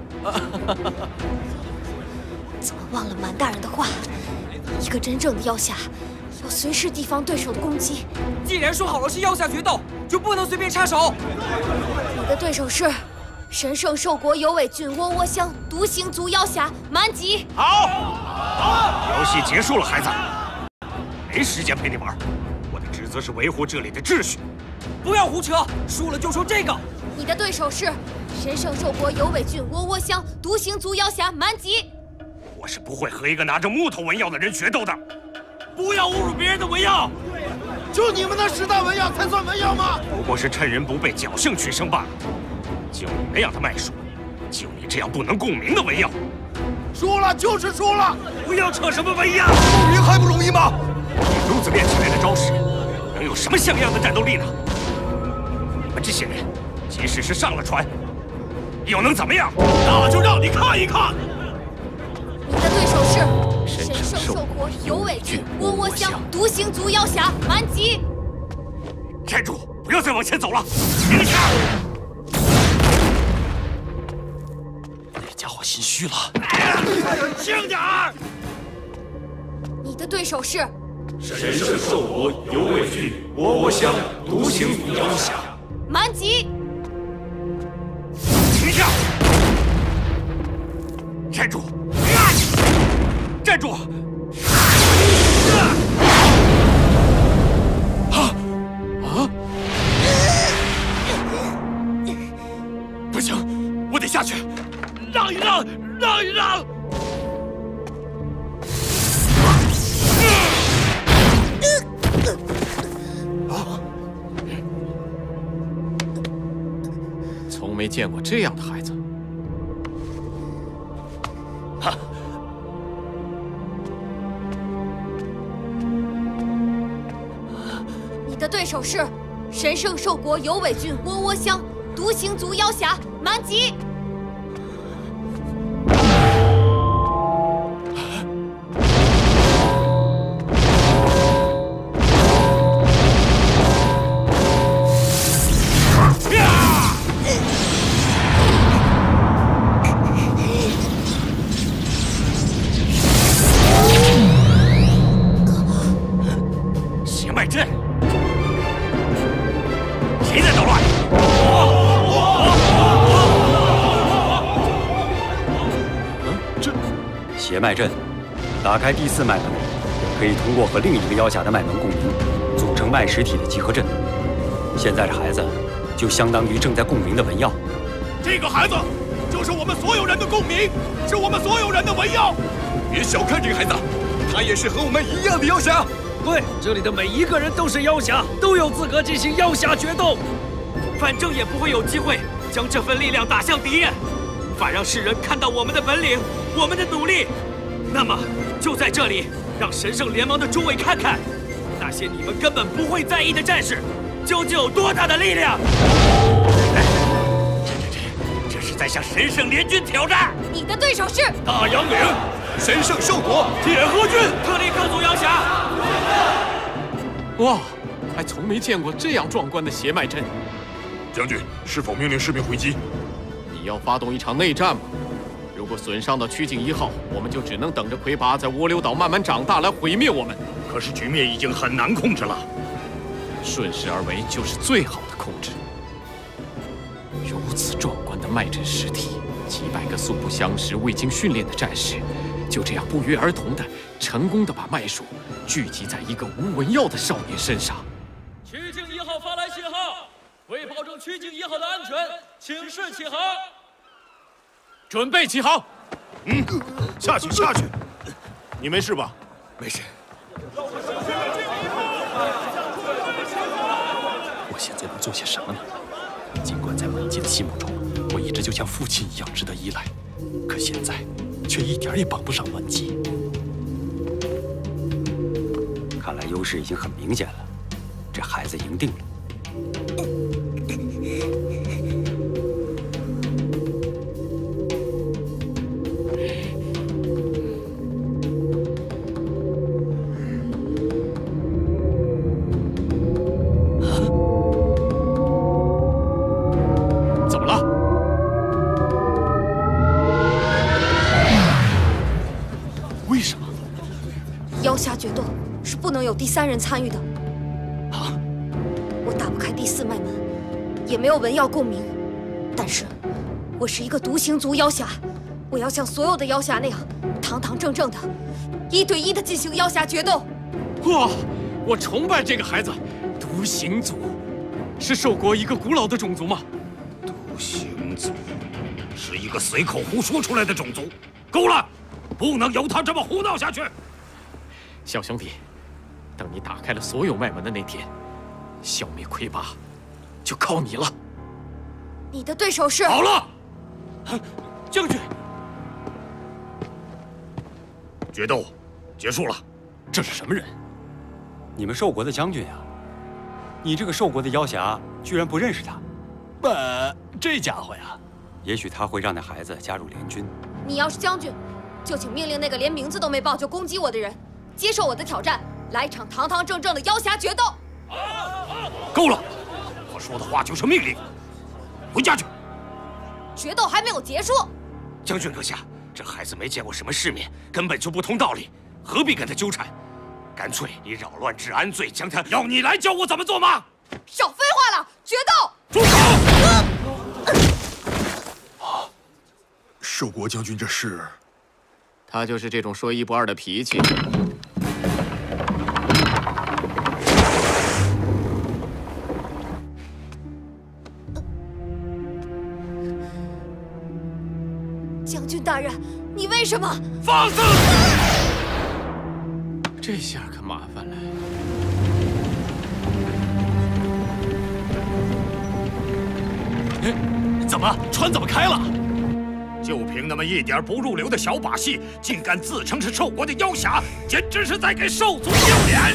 怎么忘了蛮大人的话？一个真正的妖侠，要随时提防对手的攻击。 既然说好了是妖侠决斗，就不能随便插手。 你的对手是神圣兽国有尾郡窝窝乡独行族妖侠蛮吉。 好，游戏结束了，孩子，没时间陪你玩。我的职责是维护这里的秩序。 不要胡扯，输了就说这个。 你的对手是神圣兽国有尾郡窝窝乡独行族妖侠蛮吉。 我是不会和一个拿着木头纹药的人决斗的。 不要侮辱别人的纹药。 就你们那10大纹药才算纹药吗？ 不过是趁人不备侥幸取胜罢了。就你那样的脉术，就你这样不能共鸣的纹药， 输了就是输了。 不要扯什么纹药， 共鸣还不容易吗？ 你如此练起来的招式，能有什么像样的战斗力呢？你们这些人，即使是上了船，又能怎么样？ 那就让你看一看。 你的对手是神圣兽国有尾郡窝窝乡独行族妖侠蛮吉。 站住！不要再往前走了！停下！ 那家伙心虚了。 轻点儿！ 你的对手是神圣兽国有尾郡窝窝乡独行族妖侠蛮吉。 停下！ 站住！站住！不行，我得下去，让一让，让一让！ 从没见过这样的孩子。 哈！ 你的对手是神圣兽国有尾郡窝窝乡独行族妖侠蛮吉。 邪脉阵，谁在捣乱？ 邪脉阵，打开第4脉门，可以通过和另一个妖侠的脉门共鸣，组成脉实体的集合阵。现在这孩子就相当于正在共鸣的文耀。 这个孩子就是我们所有人的共鸣，是我们所有人的文耀。 别小看这个孩子，他也是和我们一样的妖侠。 对，这里的每一个人都是妖侠，都有资格进行妖侠决斗。 反正也不会有机会将这份力量打向敌人，反让世人看到我们的本领，我们的努力。那么就在这里，让神圣联盟的诸位看看，那些你们根本不会在意的战士，究竟有多大的力量。这是在向神圣联军挑战。 你的对手是大洋岭神圣兽国铁河军特利克族妖侠。 哇，还从没见过这样壮观的邪脉阵。 将军是否命令士兵回击？ 你要发动一场内战吗？如果损伤到曲靖1号，我们就只能等着魁拔在涡流岛慢慢长大来毁灭我们。 可是局面已经很难控制了。 顺势而为就是最好的控制。如此壮观的脉阵实体，几百个素不相识、未经训练的战士，就这样不约而同的成功的把脉术聚集在一个无文耀的少年身上。 曲靖1号发来信号，为保证曲靖1号的安全，请示起航。 准备起航。 下去。你没事吧？ 没事。 我现在能做些什么呢？尽管在满吉的心目中，我一直就像父亲一样值得依赖，可现在却一点也帮不上满吉。 看来优势已经很明显了，这孩子赢定了。 妖侠决斗是不能有第3人参与的。啊！我打不开第4脉门，也没有文耀共鸣，但是，我是一个独行族妖侠，我要像所有的妖侠那样，堂堂正正的，1对1的进行妖侠决斗。 哇！我崇拜这个孩子，独行族，是兽国一个古老的种族吗？ 独行族是一个随口胡说出来的种族，够了，不能由他这么胡闹下去。 小兄弟，等你打开了所有脉门的那天，消灭魁拔就靠你了。 你的对手是…… 好了， 将军， 决斗结束了。 这是什么人？ 你们兽国的将军啊！你这个兽国的妖侠居然不认识他？ 这家伙呀， 也许他会让那孩子加入联军。 你要是将军，就请命令那个连名字都没报就攻击我的人，接受我的挑战，来一场堂堂正正的妖侠决斗。 够了，我说的话就是命令，回家去。 决斗还没有结束。 将军阁下，这孩子没见过什么世面，根本就不通道理，何必跟他纠缠？干脆以扰乱治安罪将他…… 要你来教我怎么做吗？ 少废话了，决斗！ 住口！兽国将军这是他就是这种说一不二的脾气。 将军大人，你为什么放肆？这下可麻烦了。 怎么船怎么开了？ 就凭那么一点不入流的小把戏，竟敢自称是兽国的妖侠，简直是在给兽族丢脸！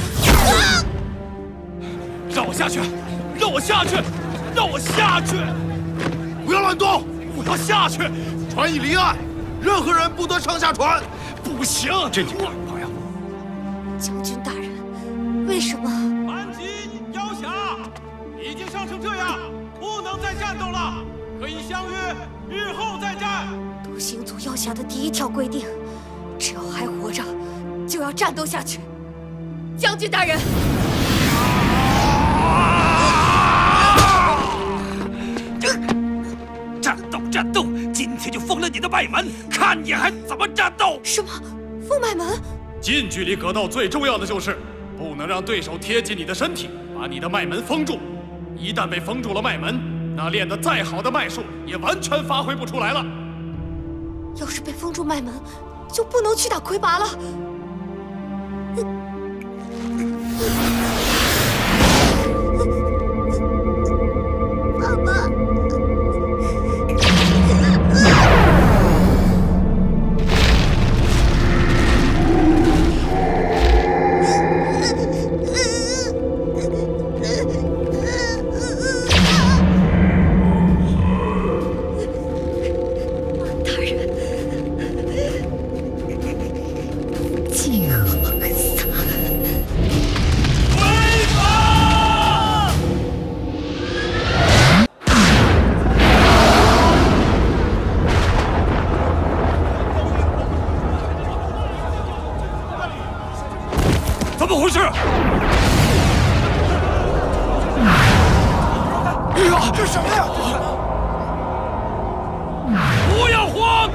让我下去！让我下去！让我下去！ 不要乱动！ 我要下去！ 船已离岸，任何人不得上下船。 不行！ 镇静点，朋友。 将军大人，为什么？ 蛮吉妖侠已经伤成这样，不能再战斗了，可以相约日后再战。 独行族妖侠的第一条规定，只要还活着，就要战斗下去。将军大人。 战斗！今天就封了你的脉门，看你还怎么战斗！ 什么？封脉门？ 近距离格斗最重要的就是不能让对手贴近你的身体，把你的脉门封住。一旦被封住了脉门，那练得再好的脉术也完全发挥不出来了。 要是被封住脉门，就不能去打魁拔了。爸爸。 怎么回事？ 哎呀，这什么呀？ 不要慌！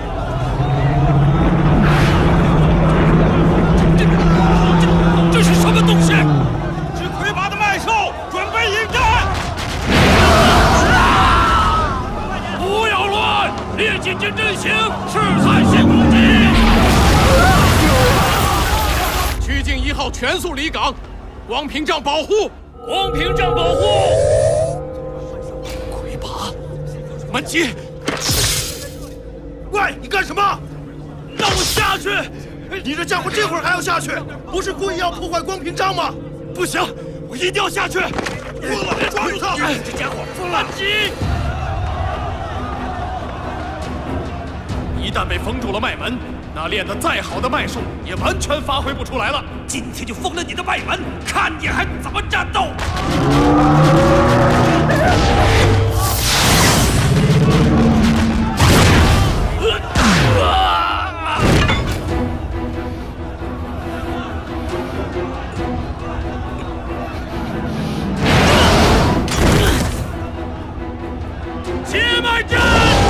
这是什么东西？ 是魁拔的脉兽，准备迎战！ 不要乱，列进军阵型，试探性攻击。 曲靖1号全速离港，光屏障保护， 光屏障保护。 魁拔，满吉， 喂，你干什么？ 让我下去！ 你这家伙这会儿还要下去，不是故意要破坏光屏障吗？ 不行，我一定要下去！ 疯了，抓住他！ 这家伙疯了！满吉，一旦被封住了脉门，那练得再好的脉术也完全发挥不出来了。 今天就封了你的脉门，看你还怎么战斗！ 接脉阵！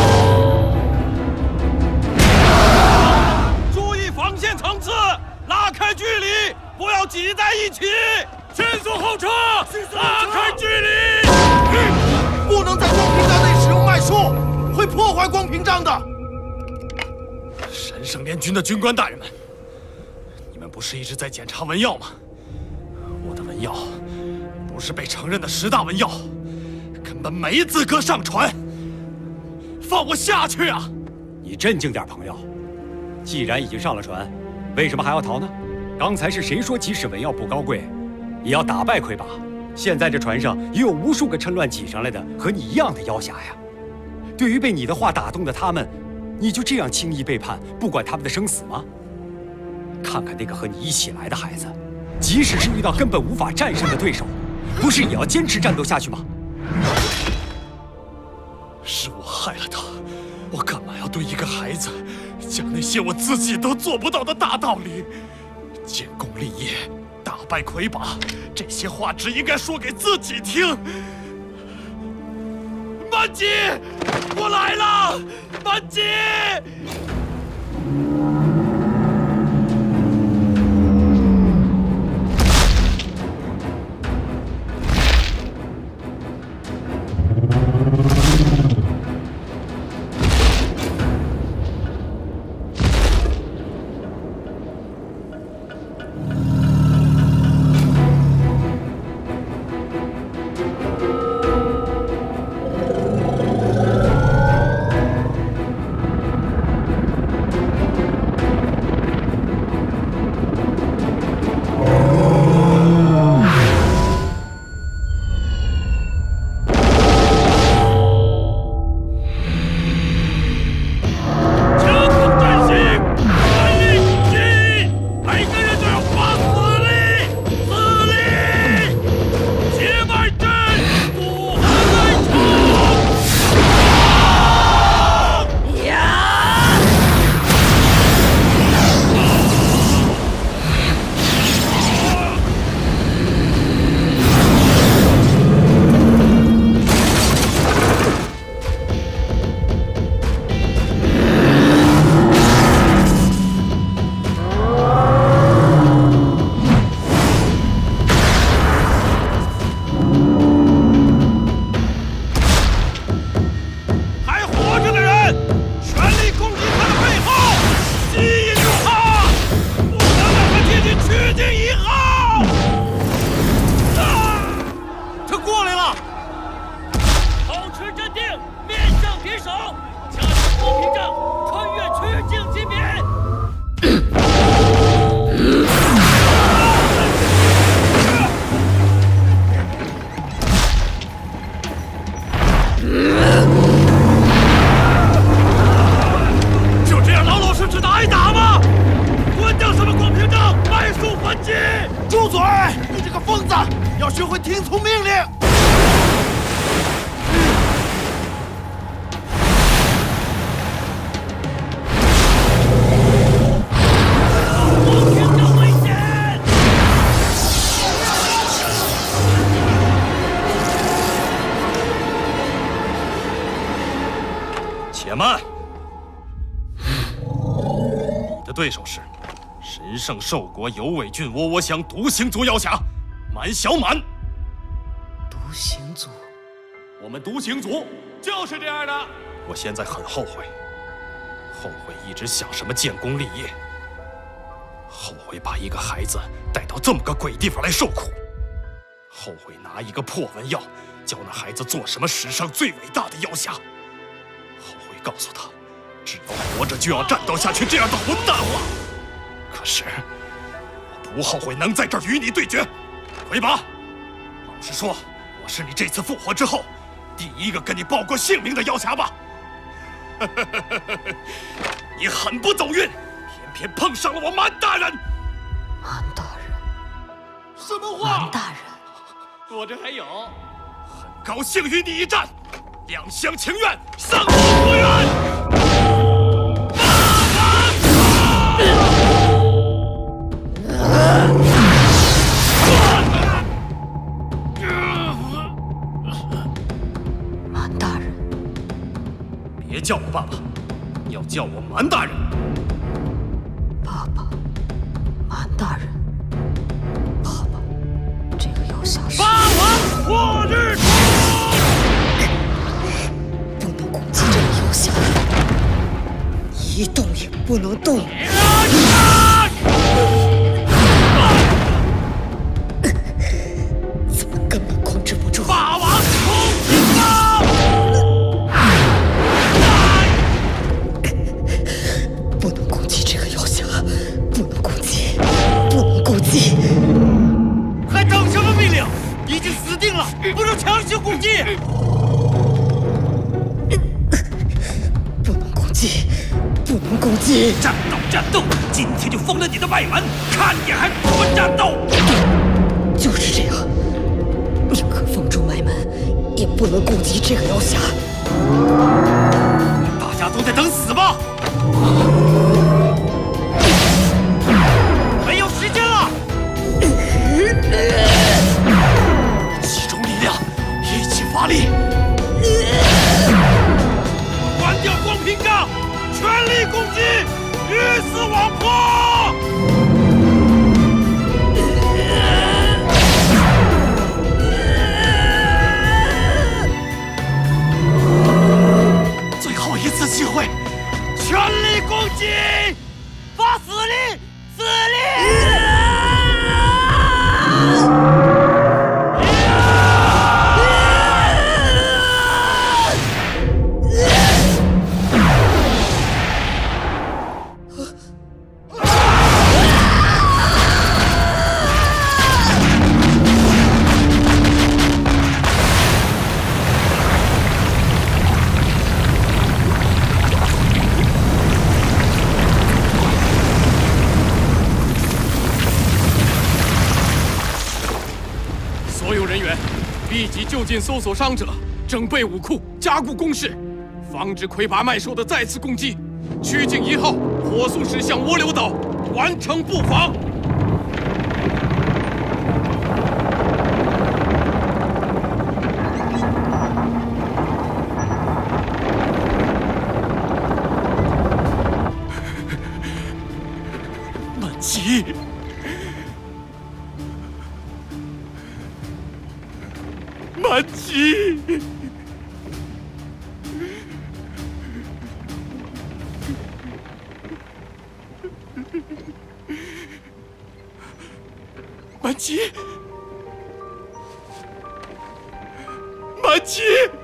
注意防线层次，拉开距离，不要挤在一起。迅速后撤，拉开距离。 不能在光屏障内使用脉术，会破坏光屏障的。 神圣联军的军官大人们，你们不是一直在检查文药吗？我的文药不是被承认的10大文药，根本没资格上船。放我下去啊！ 你镇静点，朋友。既然已经上了船，为什么还要逃呢？刚才是谁说即使文药不高贵，也要打败魁拔？现在这船上也有无数个趁乱挤上来的和你一样的妖侠呀。对于被你的话打动的他们，你就这样轻易背叛，不管他们的生死吗？看看那个和你一起来的孩子，即使是遇到根本无法战胜的对手，不是也要坚持战斗下去吗？ 是我害了他，我干嘛要对一个孩子讲那些我自己都做不到的大道理？建功立业，打败魁拔，这些话只应该说给自己听。满吉，我来了，满吉！ 听从命令。 且慢！你的对手是神圣兽国有尾郡窝窝乡独行族妖侠满小满。 独行族， 我们独行族就是这样的。我现在很后悔，后悔一直想什么建功立业，后悔把一个孩子带到这么个鬼地方来受苦，后悔拿一个破文药教那孩子做什么史上最伟大的妖侠。后悔告诉他，只要活着就要战斗下去这样的混蛋话。可是，我不后悔能在这儿与你对决。魁拔，老实说，我是你这次复活之后第一个跟你报过姓名的妖侠吧？你很不走运，偏偏碰上了我满大人。 满大人？ 什么话？ 满大人， 我这还有。很高兴与你一战，两厢情愿，生死不远。 满大人， 别叫我爸爸，要叫我满大人。 爸爸，满大人，爸爸，这个妖侠是。 八王破日出。 不能攻击这个妖侠，一动也不能动。怎么根本控制不住？ 八王冲天刀！ 不能攻击这个妖侠，不能攻击，不能攻击！ 还等什么命令？已经死定了，不能强行攻击！ 不能攻击，不能攻击！ 战斗，战斗！今天就封了你的外门，看你还不会战斗！ 就是这样，宁可封住埋门，也不能攻击这个妖侠。 大家都在等死吗？没有时间了！ 集中力量，一起发力！ 关掉光屏障，全力攻击，鱼死网破！ 最后一次机会， 全力攻击！发死力！死力！ 所有人员立即就近搜索伤者，整备武库，加固工事，防止魁拔麦兽的再次攻击。曲靖1号火速驶向涡流岛，完成布防。 满级。满级！满级！满级！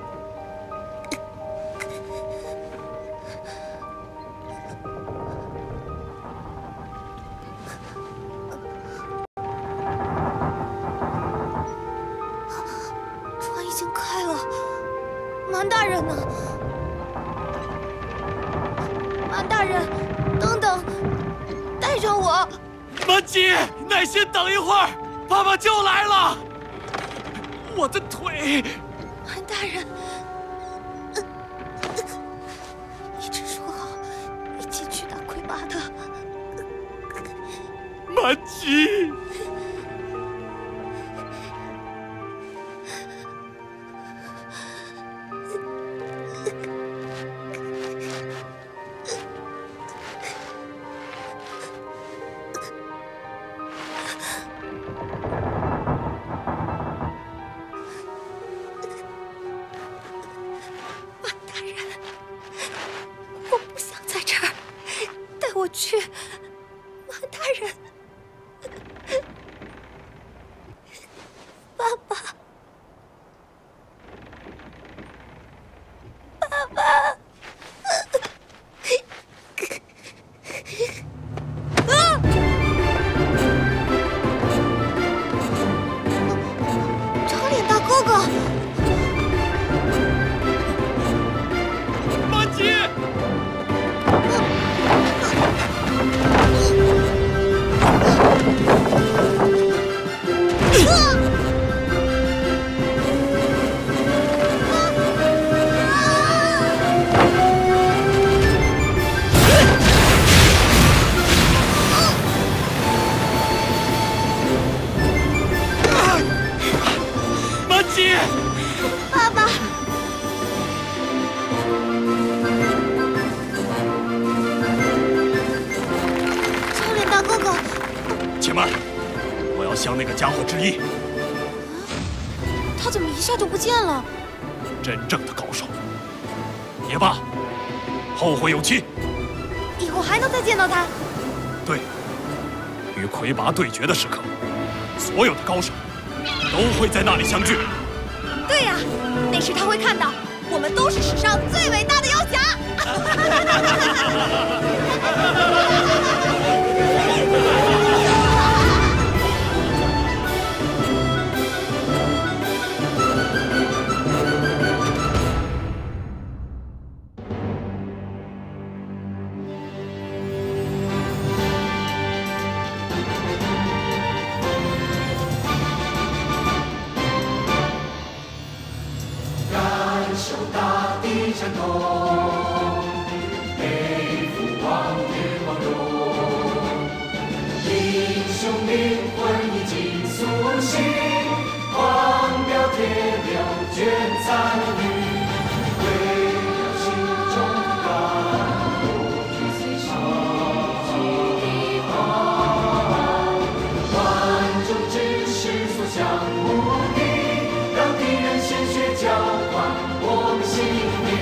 船已经开了，满大人呢？满大人，等等，带上我！ 满级，耐心等一会儿，爸爸就来了。 我的腿！ 韩大人，一直说好一起去打魁拔的。 满吉。 去，马大人，爸爸，爸爸，啊！长脸大哥哥， 马吉。 爸爸，长脸大哥哥， 且慢，我要向那个家伙致意。 他怎么一下就不见了？ 真正的高手，也罢，后会有期。 以后还能再见到他？ 对，与魁拔对决的时刻，所有的高手都会在那里相聚。 对呀，那时他会看到，我们都是史上最伟大的妖侠。 大地颤动，背负望日光荣。英雄灵魂已经苏醒，狂飙铁流卷残余。为了心中的感动，万众志士所向无敌，让敌人鲜血浇灌我们心灵。